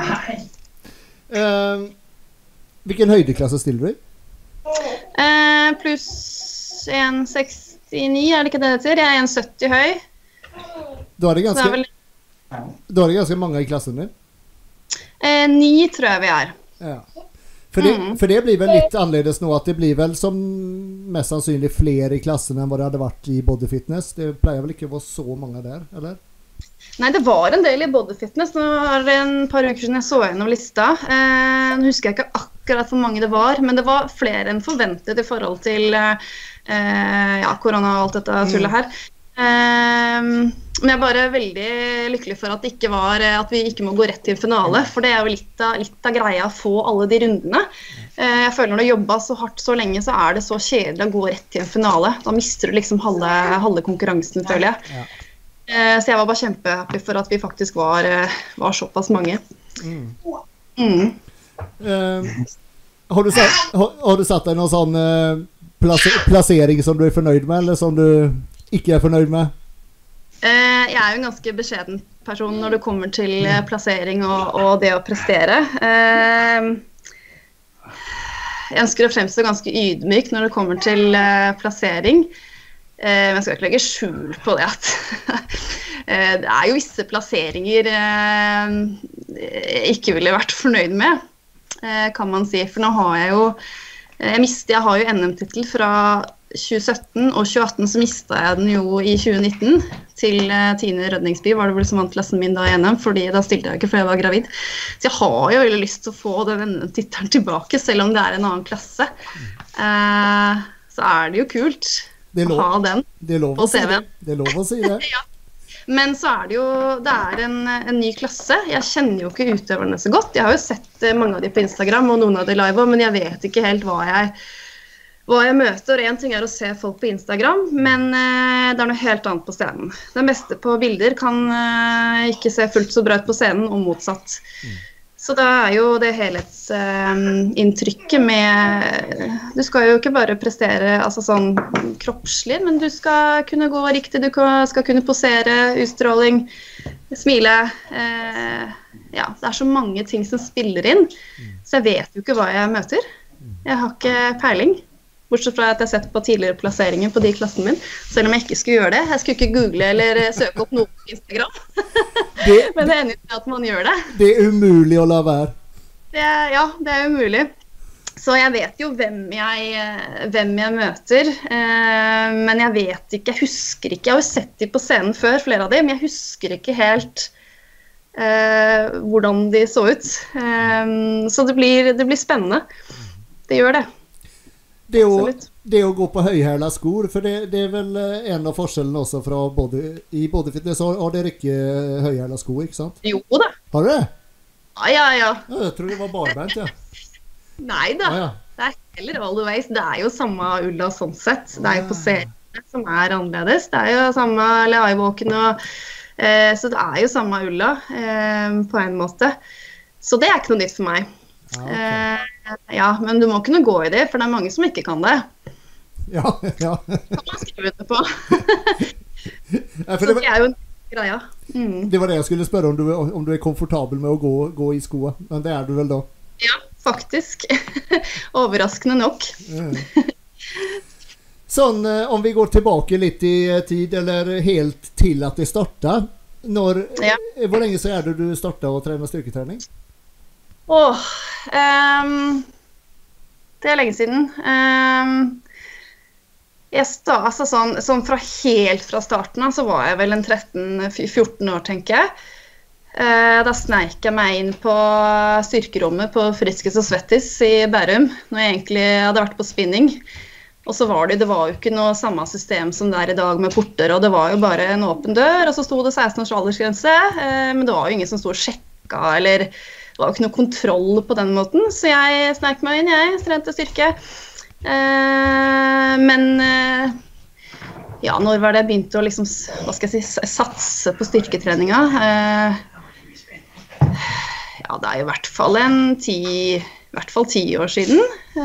Hvilken høydeklasse stiller du i? Pluss 1,69, er det ikke det heter? Jeg er 1,70 høy. Da er det ganske mange i klassen din? 9 tror jeg vi er. Ja. For det blir vel litt annerledes nå, at det blir vel som mest sannsynlig flere i klassen enn hva det hadde vært i bodyfitness. Det pleier vel ikke å være så mange der, eller? Nei, det var en del i bodyfitness. Nå er det en par uker siden jeg så gjennom lista. Nå husker jeg ikke akkurat hvor mange det var, men det var flere enn forventet i forhold til korona og alt dette tullet her. Men jeg er bare veldig lykkelig for at det ikke var at vi ikke må gå rett til finale, for det er jo litt av greia å få alle de rundene. Jeg føler når du jobber så hardt så lenge, så er det så kjedelig å gå rett til en finale. Da mister du liksom halve konkurransen, føler jeg. Ja. Så jeg var bare kjempehappy for at vi faktisk var såpass mange. Har du satt deg noen sånn plassering som du er fornøyd med, eller som du ikke er fornøyd med? Jeg er jo en ganske beskjeden person når det kommer til plassering og det å prestere. Jeg ønsker å fremstå ganske ydmyk når det kommer til plassering. Men jeg skal ikke legge skjul på det at det er jo visse plasseringer jeg ikke ville vært fornøyd med, kan man si. For nå har jeg har jo NM-titel fra 2017 og 2018, så mistet jeg den jo i 2019 til Tine Rødningsby, var det vel som vant klassen min da i NM, fordi da stilte jeg ikke fordi jeg var gravid. Så jeg har jo veldig lyst til å få den NM-titelen tilbake, selv om det er en annen klasse. Så er det jo kult å ha den på CV-en. Det er lov å si det. Ja. Men så er det er en ny klasse. Jeg kjenner jo ikke utøverne så godt. Jeg har jo sett mange av de på Instagram og noen av de live, men jeg vet ikke helt hva jeg møter. En ting er å se folk på Instagram, men det er noe helt annet på scenen. Det meste på bilder kan ikke se fullt så bra ut på scenen, og motsatt. Så det er jo det helhetsinntrykket med... Du skal jo ikke bare prestere sånn kroppslig, men du skal kunne gå riktig, du skal kunne posere, utstråling, smile. Ja, det er så mange ting som spiller inn, så jeg vet jo ikke hva jeg møter. Jeg har ikke peiling. Bortsett fra at jeg har sett på tidligere plasseringer på de klassen min, selv om jeg ikke skulle gjøre det. Jeg skulle ikke google eller søke opp noe på Instagram. Men det ender jo at man gjør det. Det er umulig å la være. Ja, det er umulig. Så jeg vet jo hvem jeg møter, men jeg vet ikke, jeg husker ikke. Jeg har jo sett de på scenen før, flere av de, men jeg husker ikke helt hvordan de så ut. Så det blir spennende. Det gjør det. Det å gå på høyhæla skor, for det er vel en av forskjellene også fra i bodyfitness, har dere ikke høyhæla sko, ikke sant? Jo da. Har du det? Ja. Jeg tror det var barbent, ja. Nei da, det er heller all the ways. Det er jo samme ulla sånn sett. Det er jo på seriene som er annerledes. Det er jo samme live-walken så det er jo samme ulla på en måte. Så det er ikke noe nytt for meg. Ja, men du må kunne gå i det, for det er mange som ikke kan det. Ja. Kan man skrive det på. Ja, så det er jo greia. Mm. Det var det jeg skulle spørre om du er komfortabel med å gå i skoa, men det er du vel da? Ja, faktisk. Overraskende nok. Sånn, om vi går tilbake litt i tid, eller helt til at det startet, hvor lenge så er det du startet å trene styrketrening? Det er lenge siden. Altså sånn helt fra starten av, så var jeg vel en 13-14 år, tenker jeg. Da sneik jeg meg inn på styrkerommet på Friskis og Svettis i Bærum, når jeg egentlig hadde vært på spinning. Og så var det var jo ikke noe samme system som det er i dag med porter, og det var jo bare en åpen dør, og så sto det 16 års aldersgrense, men det var jo ingen som sto og sjekka, eller det var jo ikke noe kontroll på den måten, så jeg sneik meg inn, jeg trente styrke. Men ja, når var det jeg begynte å liksom, hva skal jeg si, satse på styrketreninga? Ja, det er jo i hvert fall 10 år siden.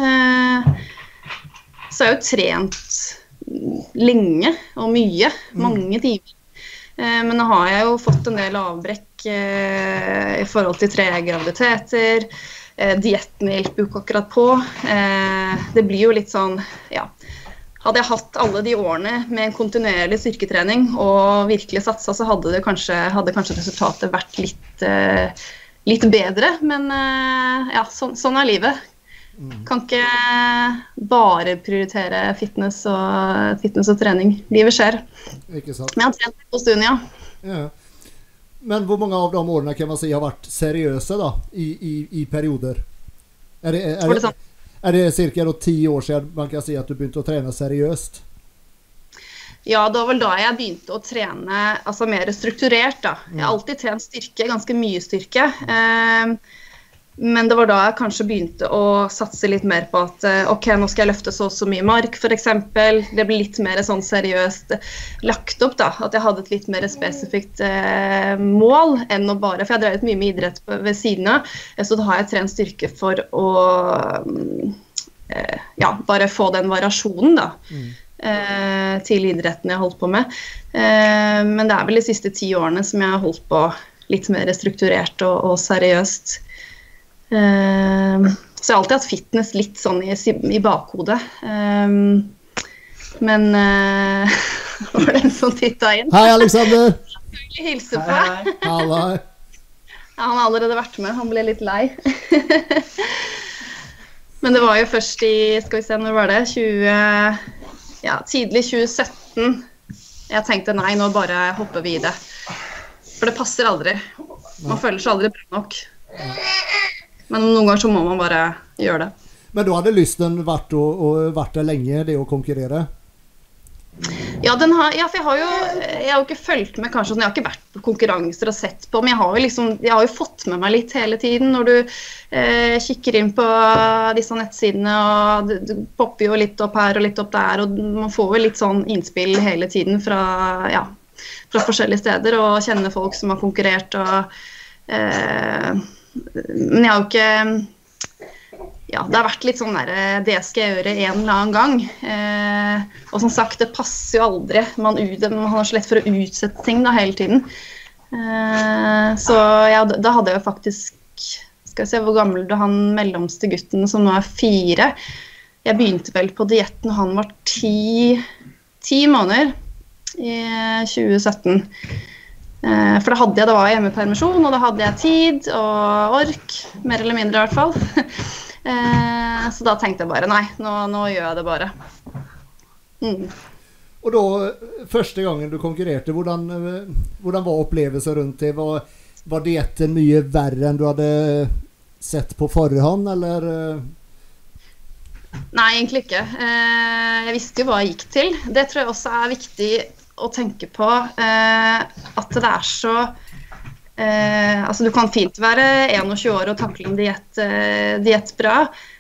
Så jeg har jo trent lenge og mye, mange timer. Men nå har jeg jo fått en del avbrekk i forhold til 3 graviditeter. Dietten hjelper jo ikke akkurat på. Det blir jo litt sånn, ja. Hadde jeg hatt alle de årene med en kontinuerlig styrketrening og virkelig satsa, så hadde kanskje resultatet vært litt bedre. Men ja, sånn er livet. Kan ikke bare prioritere fitness og trening. Livet skjer. Ikke sant. Men jeg har trent på stund, ja. Ja. Men hvor mange av de årene kan man si har vært seriøse da, i perioder? Er det cirka 10 år siden man kan si at du begynte å trene seriøst? Ja, det var vel da jeg begynte å trene altså mer strukturert da. Jeg har alltid trent styrke, ganske mye styrke. Men det var da jeg kanskje begynte å satse litt mer på at ok, nå skal jeg løfte så mye mark, for eksempel. Det ble litt mer sånn seriøst lagt opp da, at jeg hadde et litt mer spesifikt mål enn å bare, for jeg drev mye med idrett ved siden av, så da har jeg trent styrke for å ja, bare få den variasjonen da, til idretten jeg holdt på med. Men det er vel de siste 10 årene som jeg har holdt på litt mer strukturert og seriøst. Så jeg har alltid hatt fitness litt sånn i bakhodet. Men var det en som tittet inn? Hei, Alexander! Jeg vil hilse på. Hei. Ja, han har allerede vært med, han ble litt lei. Men det var jo først skal vi se, når var det? Tidlig 2017. Jeg tenkte nei, nå bare hopper vi i det. For det passer aldri. Man føler seg aldri bra nok. Men noen ganger så må man bare gjøre det. Men da hadde lysten vært der lenge, det å konkurrere? Ja, for jeg har jo ikke følt med kanskje sånn, jeg har ikke vært på konkurranser og sett på, men jeg har jo fått med meg litt hele tiden når du kikker inn på disse nettsidene, og det popper jo litt opp her og litt opp der, og man får jo litt sånn innspill hele tiden fra forskjellige steder, og kjenner folk som har konkurrert, og men jeg har jo ikke det har vært litt sånn der det skal jeg gjøre en eller annen gang og som sagt, det passer jo aldri man har så lett for å utsette ting da hele tiden så da hadde jeg jo faktisk skal jeg se hvor gammel han mellomste gutten som nå er 4 jeg begynte vel på dietten han var 10 måneder i 2017 for da var jeg hjemmepermisjon, og da hadde jeg tid og ork, mer eller mindre i hvert fall. Så da tenkte jeg bare, nei, nå gjør jeg det bare. Og da, første gangen du konkurrerte, hvordan var opplevelsen rundt det? Var dietten mye verre enn du hadde sett på forhånd, eller? Nei, egentlig ikke. Jeg visste jo hva jeg gikk til. Det tror jeg også er viktig å tenke på at det er så altså du kan fint være 21 år og takle en diett bra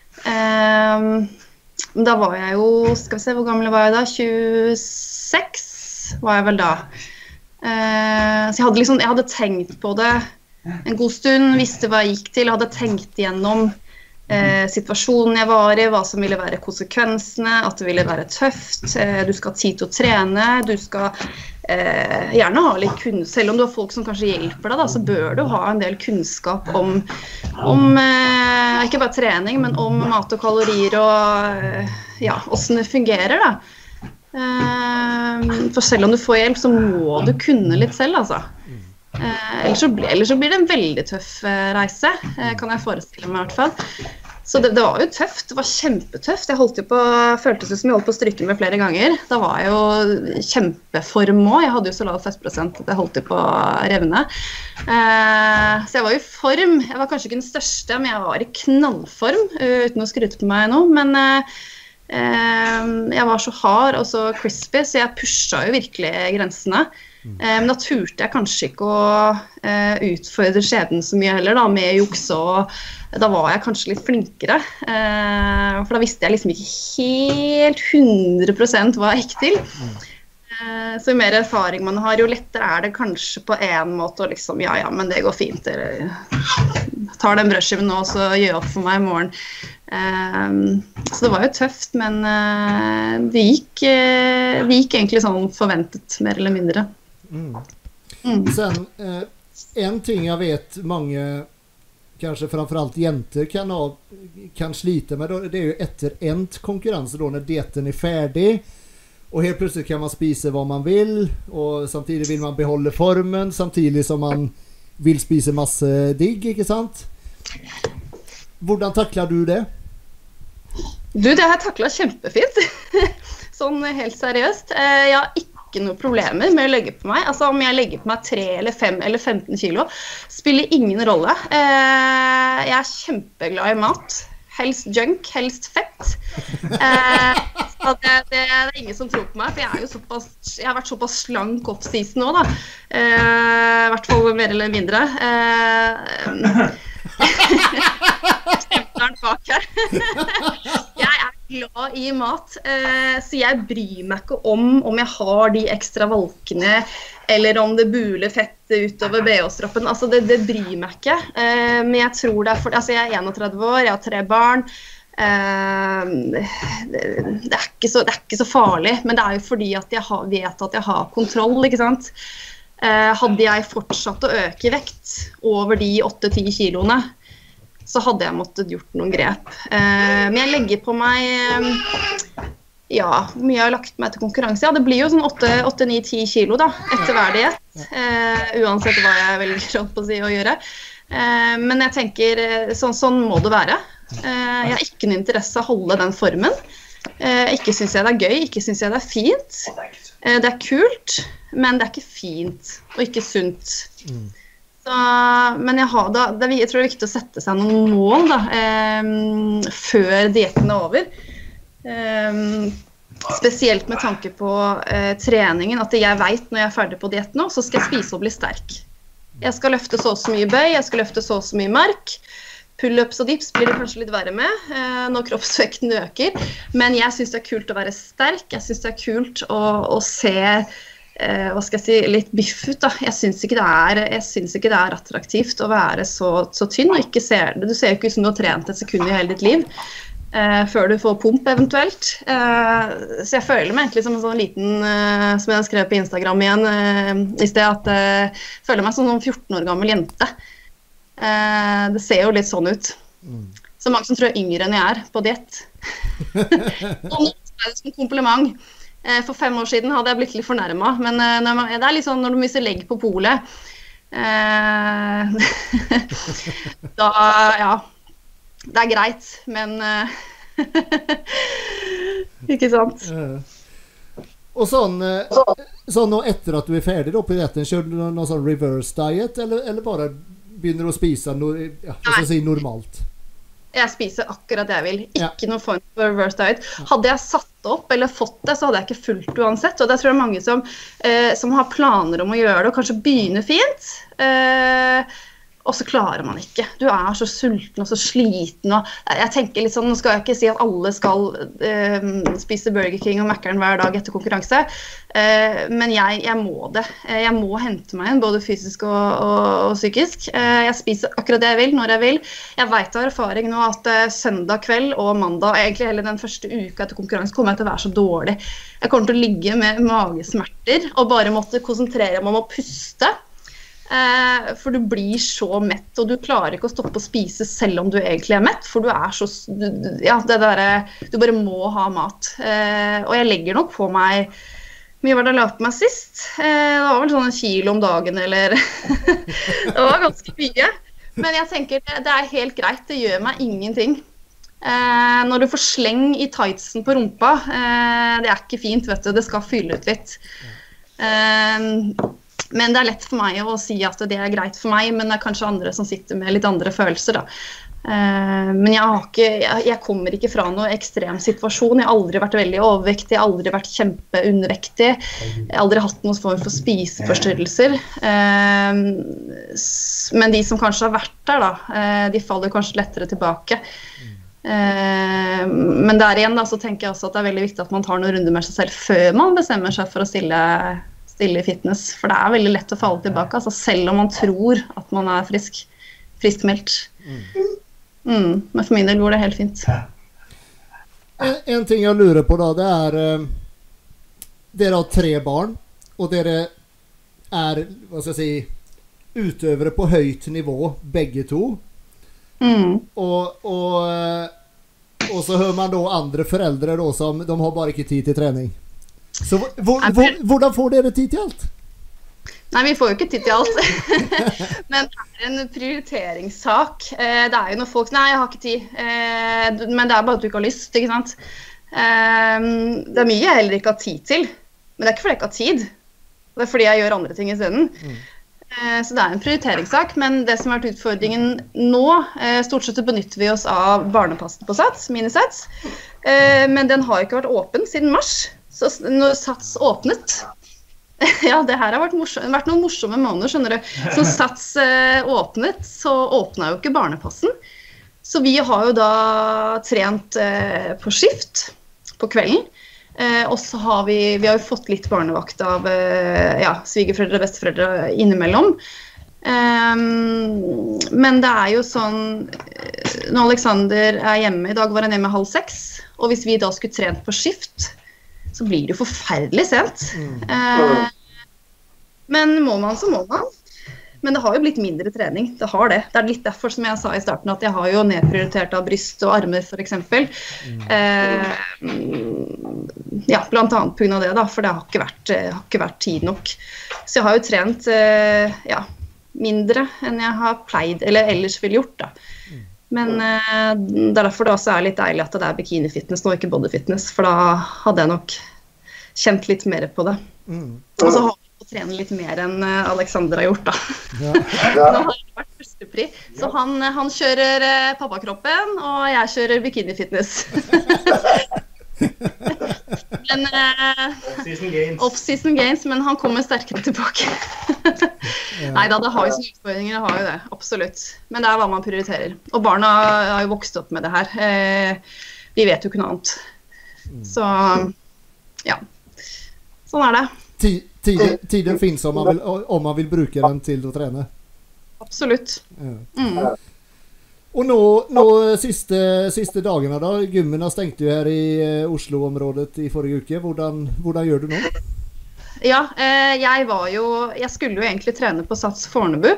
da var jeg jo skal vi se, hvor gammel var jeg da? 26 var jeg vel da så jeg hadde tenkt på det en god stund, visste hva jeg gikk til hadde tenkt igjennom situasjonen jeg var i, hva som ville være konsekvensene, at det ville være tøft, du skal ha tid til å trene, du skal gjerne ha litt kunnskap, selv om du har folk som kanskje hjelper deg, da, så bør du ha en del kunnskap om ikke bare trening, men om mat og kalorier og hvordan det fungerer da. For selv om du får hjelp, så må du kunne litt selv, altså. Ellers så blir det en veldig tøff reise, kan jeg forestille meg i hvert fall. Så det var jo tøft, det var kjempetøft. Føltes som jeg holdt på å stryke med flere ganger. Da var jeg jo kjempeform også. Jeg hadde jo så lav fettprosent at jeg holdt på å revne. Så jeg var jo i form. Jeg var kanskje ikke den største, men jeg var i knallform, uten å skryte på meg nå. Men jeg var så hard og så crispy, så jeg pushet jo virkelig grensene. Men da turte jeg kanskje ikke å utfordre skjebnen så mye heller da, med juks, og da var jeg kanskje litt flinkere, for da visste jeg liksom ikke helt 100% hva jeg gikk til. Så jo mer erfaring man har, jo lettere det kanskje på en måte, og liksom, ja, men det går fint, eller tar den brødskiven nå, så gjør jeg opp for meg i morgen. Så det var jo tøft, men det gikk egentlig sånn forventet, mer eller mindre. Sen, en ting jag vet många, kanske framförallt jenter kan slita med, det är ju efterent konkurrens då när dieten är färdig och helt plötsligt kan man spisa vad man vill och samtidigt vill man behålla formen samtidigt som man vill spisa massa digg, ikke sant? Hvordan tacklar du det? Du, det har jeg taklet kjempefint. Sånn helt seriøst. Jeg har ikke noen problemer med å legge på meg. Altså om jeg legger på meg 3 eller 5 eller 15 kilo, spiller ingen rolle. Jeg er kjempeglad i mat. Helst junk, helst fett. Så det er ingen som tror på meg, for jeg har vært såpass slank off-season nå da. I hvert fall mer eller mindre. Kjemperen bak her. Jeg er glad i mat, så jeg bryr meg ikke om jeg har de ekstra valkene, eller om det buler fettet utover BH-stroppen. Altså det bryr meg ikke, men jeg tror det altså jeg er 31 år, jeg har 3 barn, det er ikke så farlig, men det er jo fordi at jeg vet at jeg har kontroll, ikke sant? Hadde jeg fortsatt å øke i vekt over de 8-10 kiloene, så hadde jeg måttet gjort noen grep. Men jeg legger på meg, hvor mye jeg har lagt meg til konkurranse. Ja, det blir jo sånn 8-9-10 kilo da, etter hver diett, uansett hva jeg velger på å si å gjøre. Men jeg tenker, sånn må det være. Jeg har ikke noen interesse av å holde den formen. Ikke synes jeg det er gøy, ikke synes jeg det er fint. Det er kult, men det er ikke fint og ikke sunt. Men jeg tror det er viktig å sette seg noen mål da, før dietten er over. Spesielt med tanke på treningen, at jeg vet når jeg er ferdig på dietten nå, så skal jeg spise og bli sterk. Jeg skal løfte så mye bøy, jeg skal løfte så mye mark. Pull-ups og dips blir det kanskje litt verre med når kroppsvekten øker, men jeg synes det er kult å være sterk, jeg synes det er kult å se hva skal jeg si, litt biff ut da. Jeg synes ikke det er attraktivt å være så tynn og ikke ser det. Du ser jo ikke ut som du har trent et sekund i hele ditt liv før du får pump eventuelt. Så jeg føler meg egentlig som en sånn liten, som jeg skrev på Instagram igjen i sted, at jeg føler meg som en 14 år gammel jente. Det ser jo litt sånn ut. Så mange som tror jeg er yngre enn jeg er på diett. Og nå er det som en kompliment. For 5 år siden hadde jeg blitt litt fornærmet, men det er litt sånn når du mister legg på polet, da, det er greit, men ikke sant? Og sånn nå etter at du er ferdig da på dietten, kjører du noen sånn reverse diet, eller bare begynner å spise normalt? Jeg spiser akkurat det jeg vil. Ikke noen form for reverse diet. Hadde jeg satt opp eller fått det, så hadde jeg ikke fulgt uansett. Og det tror jeg mange som har planer om å gjøre det, og kanskje begynner fint. og så klarer man ikke. Du så sulten og så sliten, og jeg tenker litt sånn, nå skal jeg ikke si at alle skal spise Burger King og Mac'eren hver dag etter konkurranse, men jeg må det. Jeg må hente meg inn, både fysisk og psykisk. Jeg spiser akkurat det jeg vil, når jeg vil. Jeg vet av erfaring nå at søndag kveld og mandag, egentlig hele den første uka etter konkurranse, kommer jeg til å være så dårlig. Jeg kommer til å ligge med magesmerter og bare måtte konsentrere meg om å puste. For du blir så mett, og du klarer ikke å stoppe å spise selv om du egentlig mett, for du så, ja, du bare må ha mat. Og jeg legger nok på meg, mye var det jeg la på meg sist? Det var vel sånn 1 kilo om dagen, eller det var ganske mye. Men jeg tenker, det helt greit, det gjør meg ingenting. Når du får sleng i tightsen på rumpa, det ikke fint, vet du, det skal fylle ut litt. Men det lett for meg å si at det greit for meg, men det kanskje andre som sitter med litt andre følelser da. Men jeg kommer ikke fra noen ekstrem situasjon. Jeg har aldri vært veldig overvektig, jeg har aldri vært kjempeundervektig, jeg har aldri hatt noen form for spiseforstyrrelser. Men de som kanskje har vært der da, de faller kanskje lettere tilbake. Men der igjen da, så tenker jeg også at det veldig viktig at man tar noen runder med seg selv før man bestemmer seg for å stille i fitness, for det veldig lett å falle tilbake, altså selv om man tror at man friskmeldt. Men for min del går det helt fint. En ting jeg lurer på da, det dere har 3 barn, og dere hva skal jeg si, utøvere på høyt nivå, begge to. Og så hører man da andre foreldre da, som de har bare ikke tid til trening. Så hvordan får dere tid til alt? Nei, vi får jo ikke tid til alt. Men det en prioriteringssak. Det jo når folk, nei, jeg har ikke tid. Men det bare at du ikke har lyst, ikke sant? Det mye jeg heller ikke har tid til. Men det ikke fordi jeg ikke har tid. Det fordi jeg gjør andre ting i stedet. Så det en prioriteringssak. Men det som har vært utfordringen nå, stort sett benytter vi oss av barnepassen på Sats, Minisats. Men den har ikke vært åpen siden mars. Så når Sats åpnet, ja, det her har vært noen morsomme måneder, skjønner du. Så Sats åpnet, så åpnet jo ikke barnepassen. Så vi har jo da trent på skift på kvelden. Og så har vi har jo fått litt barnevakt av ja, svigerforeldre og besteforeldre innimellom. Men det jo sånn, når Alexander hjemme, i dag var han hjemme 5:30, og hvis vi da skulle trent på skift, så blir det jo forferdelig sent. Men må man, så må man. Men det har jo blitt mindre trening, det har det. Det litt derfor som jeg sa i starten, at jeg har jo nedprioritert av bryst og armer, for eksempel. Ja, blant annet på grunn av det da, for det har ikke vært tid nok. Så jeg har jo trent ja, mindre enn jeg har pleid, eller ellers ville gjort da. Men det derfor det også litt deilig at det bikini-fitness og ikke body-fitness, for da hadde jeg nok kjent litt mer på det. Og så har jeg å trene litt mer enn Alexander har gjort da. Nå har jeg vært førstepri, så han kjører pappakroppen, og jeg kjører bikini-fitness. Men off-season gains, men han kommer sterkere tilbake. Neida, det har jo sånne utfordringer, det har jo det, absolutt. Men det hva man prioriterer. Og barna har jo vokst opp med det her. Vi vet jo ikke noe annet. Så, ja. Sånn det. Tiden finnes om man vil bruke den til å trene. Absolutt. Og nå siste dagene da, gymmen har stengt jo her i Oslo-området i forrige uke. Hvordan gjør du nå? Ja, jeg skulle jo egentlig trene på Sats Fornebu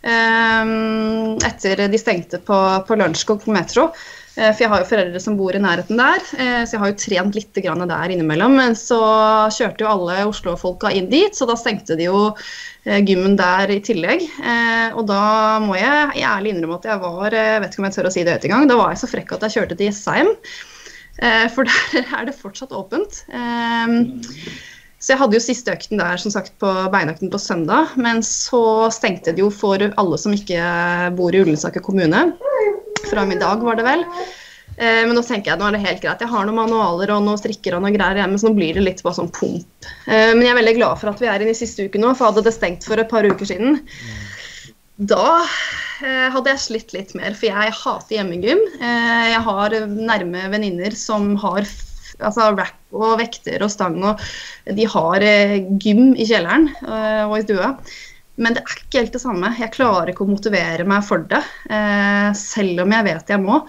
etter de stengte på Lørenskog på Metro. For jeg har jo foreldre som bor i nærheten der, så jeg har jo trent litt grann der innimellom. Men så kjørte jo alle Oslo-folka inn dit, så da stengte de jo gymmen der i tillegg. Og da må jeg ærlig innrømme at jeg vet ikke om jeg tør å si det høyt engang, da var jeg så frekk at jeg kjørte til Jessheim, for der det fortsatt åpent. Så jeg hadde jo siste økten der, som sagt, på beinøkten på søndag, men så stengte det jo for alle som ikke bor i Ullensaker kommune. Fra middag var det vel. Men nå tenker jeg, nå det helt greit. Jeg har noen manualer og noen strikker og noen greier hjemme, så nå blir det litt bare sånn pump. Men jeg veldig glad for at vi inne i siste uke nå, for hadde det stengt for et par uker siden. Da hadde jeg slitt litt mer, for jeg hater hjemmegym. Jeg har nærme venninner som har rack og vekter og stang, og de har gym i kjelleren og i stua. Men det ikke helt det samme. Jeg klarer ikke å motivere meg for det, selv om jeg vet jeg må.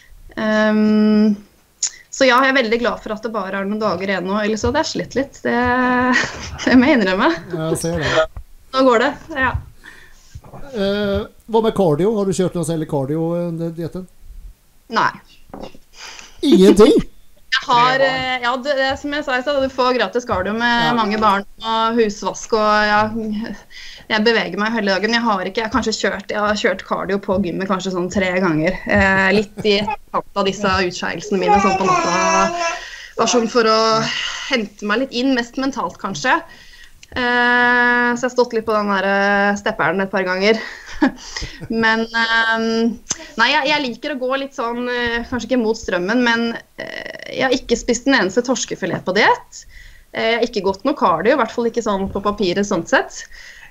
Så ja, jeg veldig glad for at det bare noen dager igjen nå, ellers hadde jeg slitt litt. Det må jeg innrømme. Ja, jeg ser det. Nå går det, ja. Hva med cardio? Har du kjørt noe særlig cardio under dietten? Nei. Ingenting? Jeg har, ja, det som jeg sa, du får gratis cardio med mange barn og husvask, og jeg beveger meg hele dagen. Jeg har kjørt cardio på gymmet kanskje sånn 3 ganger. Litt i etterkant av disse utskeielsene mine, sånn på natta. Bare sånn for å hente meg litt inn, mest mentalt kanskje. Så jeg har stått litt på den der stepperen et par ganger. Men nei, jeg liker å gå litt sånn, kanskje ikke mot strømmen, men jeg har ikke spist en eneste torskefilet på diett. Jeg har ikke gått noe cardio, i hvert fall ikke sånn på papiret sånn sett.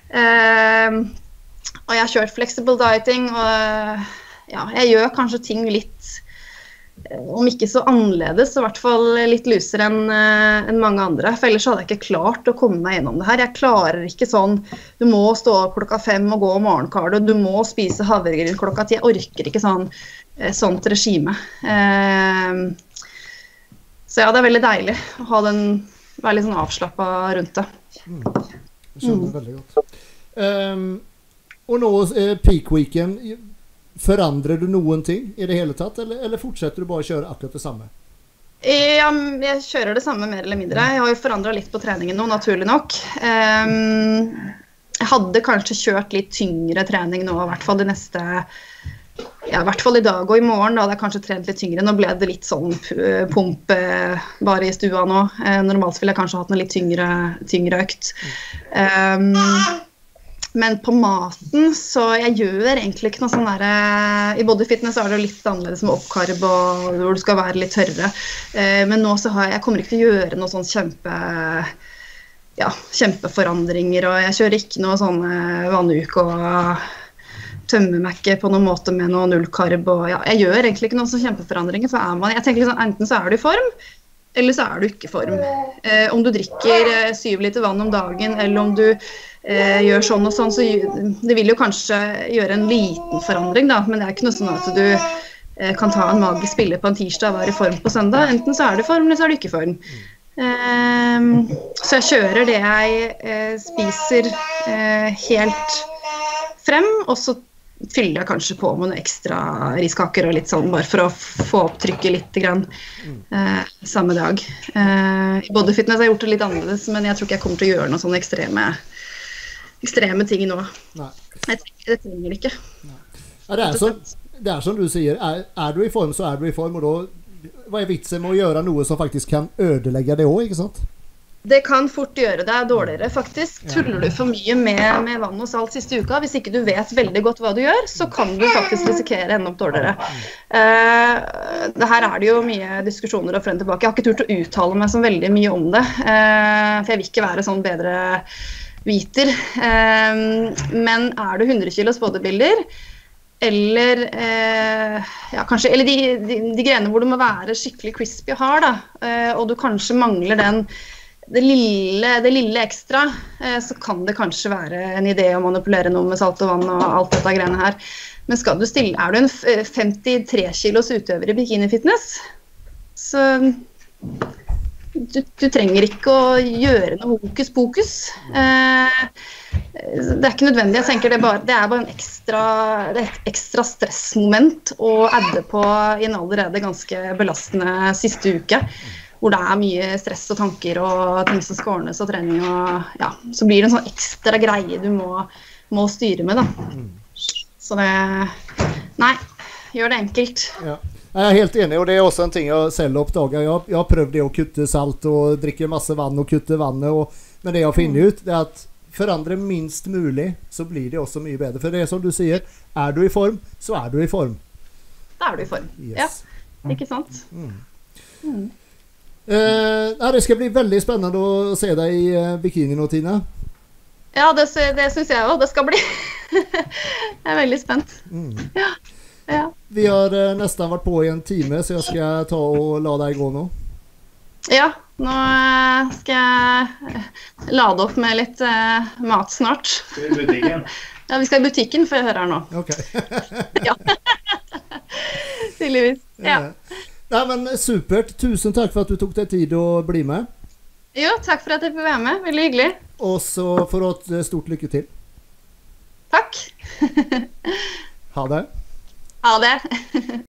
Og jeg har kjørt flexible dieting, og ja, jeg gjør kanskje ting litt, om ikke så annerledes, så i hvert fall litt lusere enn mange andre. For ellers hadde jeg ikke klart å komme meg gjennom det her. Jeg klarer ikke sånn, du må stå opp klokka 5 og gå morgenkardio, du må spise havregryn klokka 10. Jeg orker ikke sånt regime. Så ja, det veldig deilig å ha være litt sånn avslappet rundt det. Jeg skjønner veldig godt. Og nå peak weekend, forandrer du noen ting i det hele tatt, eller fortsetter du bare å kjøre akkurat det samme? Ja, jeg kjører det samme mer eller mindre. Jeg har jo forandret litt på treningen nå, naturlig nok. Jeg hadde kanskje kjørt litt tyngre trening nå, i hvert fall det neste, ja, i hvert fall i dag og i morgen, da hadde jeg kanskje trent litt tyngre. Nå ble det litt sånn pump bare i stua nå. Normalt ville jeg kanskje hatt en litt tyngre økt. Men på maten, så jeg gjør egentlig ikke noe sånn der, i bodyfitness er det litt annerledes med oppkarb, og hvor du skal være litt tørre. Men nå så jeg kommer ikke til å gjøre noe sånn kjempeforandringer, og jeg kjører ikke noe sånn vannuke og tømmermekke på noen måte med noe nullkarb, og ja, jeg gjør egentlig ikke noe sånn kjempeforandringer, for jeg tenker liksom, enten så er du i form, eller så er du ikke i form. Om du drikker 7 liter vann om dagen, eller om du gjør sånn og sånn, så det vil jo kanskje gjøre en liten forandring da, men det er ikke noe sånn at du kan ta en magisk spiller på en tirsdag og være i form på søndag. Enten så er du i form, eller så er du ikke i form. Så jeg kjører det jeg spiser helt frem, og så fyller jeg kanskje på med noen ekstra riskaker og litt sånn, bare for å få opp trykket litt grann samme dag. I bodyfitness har jeg gjort det litt annerledes, men jeg tror ikke jeg kommer til å gjøre noen sånne ekstreme ting nå. Nei. Jeg trenger det ikke. Ja, det er som du sier, er du i form, så er du i form, og da, hva er vitsen med å gjøre noe som faktisk kan ødelegge det også, ikke sant? Det kan fort gjøre deg dårligere, faktisk. Tuller du for mye med vann og salt siste uka, hvis ikke du vet veldig godt hva du gjør, så kan du faktisk risikere enda opp dårligere. Det her er det jo mye diskusjoner og frem tilbake. Jeg har ikke turt å uttale meg så veldig mye om det, for jeg vil ikke være sånn bedre viter. Men er du 100 kilos bodybuilder, eller kanskje, eller de greiene hvor du må være skikkelig crispy og hard da, og du kanskje mangler det lille ekstra, så kan det kanskje være en idé å manipulere noe med salt og vann og alt dette greiene her. Men er du en 53 kilos utøver i bikini-fitness, så du trenger ikke å gjøre noe hokus-pokus. Det er ikke nødvendig. Jeg tenker det er bare et ekstra stressmoment å adde på i en allerede ganske belastende siste uke, hvor det er mye stress og tanker og ting som skal ordnes og trening, og ja, så blir det en sånn ekstra greie du må styre med da. Så nei, gjør det enkelt. Ja. Jeg er helt enig, og det er også en ting jeg selv oppdager. Jeg har prøvd det å kutte salt og drikke masse vann og kutte vannet, men det jeg finner ut det er at forandre minst mulig, så blir det også mye bedre. For det er som du sier, er du i form, så er du i form. Da er du i form, yes. Ja, ikke sant? Det skal bli veldig spennende å se deg i bikini nå, Tina. Ja, det synes jeg også. Det skal bli Jeg veldig spent. Ja, ja. Vi har nesten vært på i en time, så jeg skal ta og la deg gå nå. Ja, nå skal jeg lade opp med litt mat snart. Skal vi i butikken? Ja, vi skal i butikken, får jeg høre her nå. Ok. Ja. Tydeligvis. Ja. Nei, men supert. Tusen takk for at du tok deg tid å bli med. Jo, takk for at jeg fikk være med. Veldig hyggelig. Og så får du et stort lykke til. Takk. Ha det. Ha det.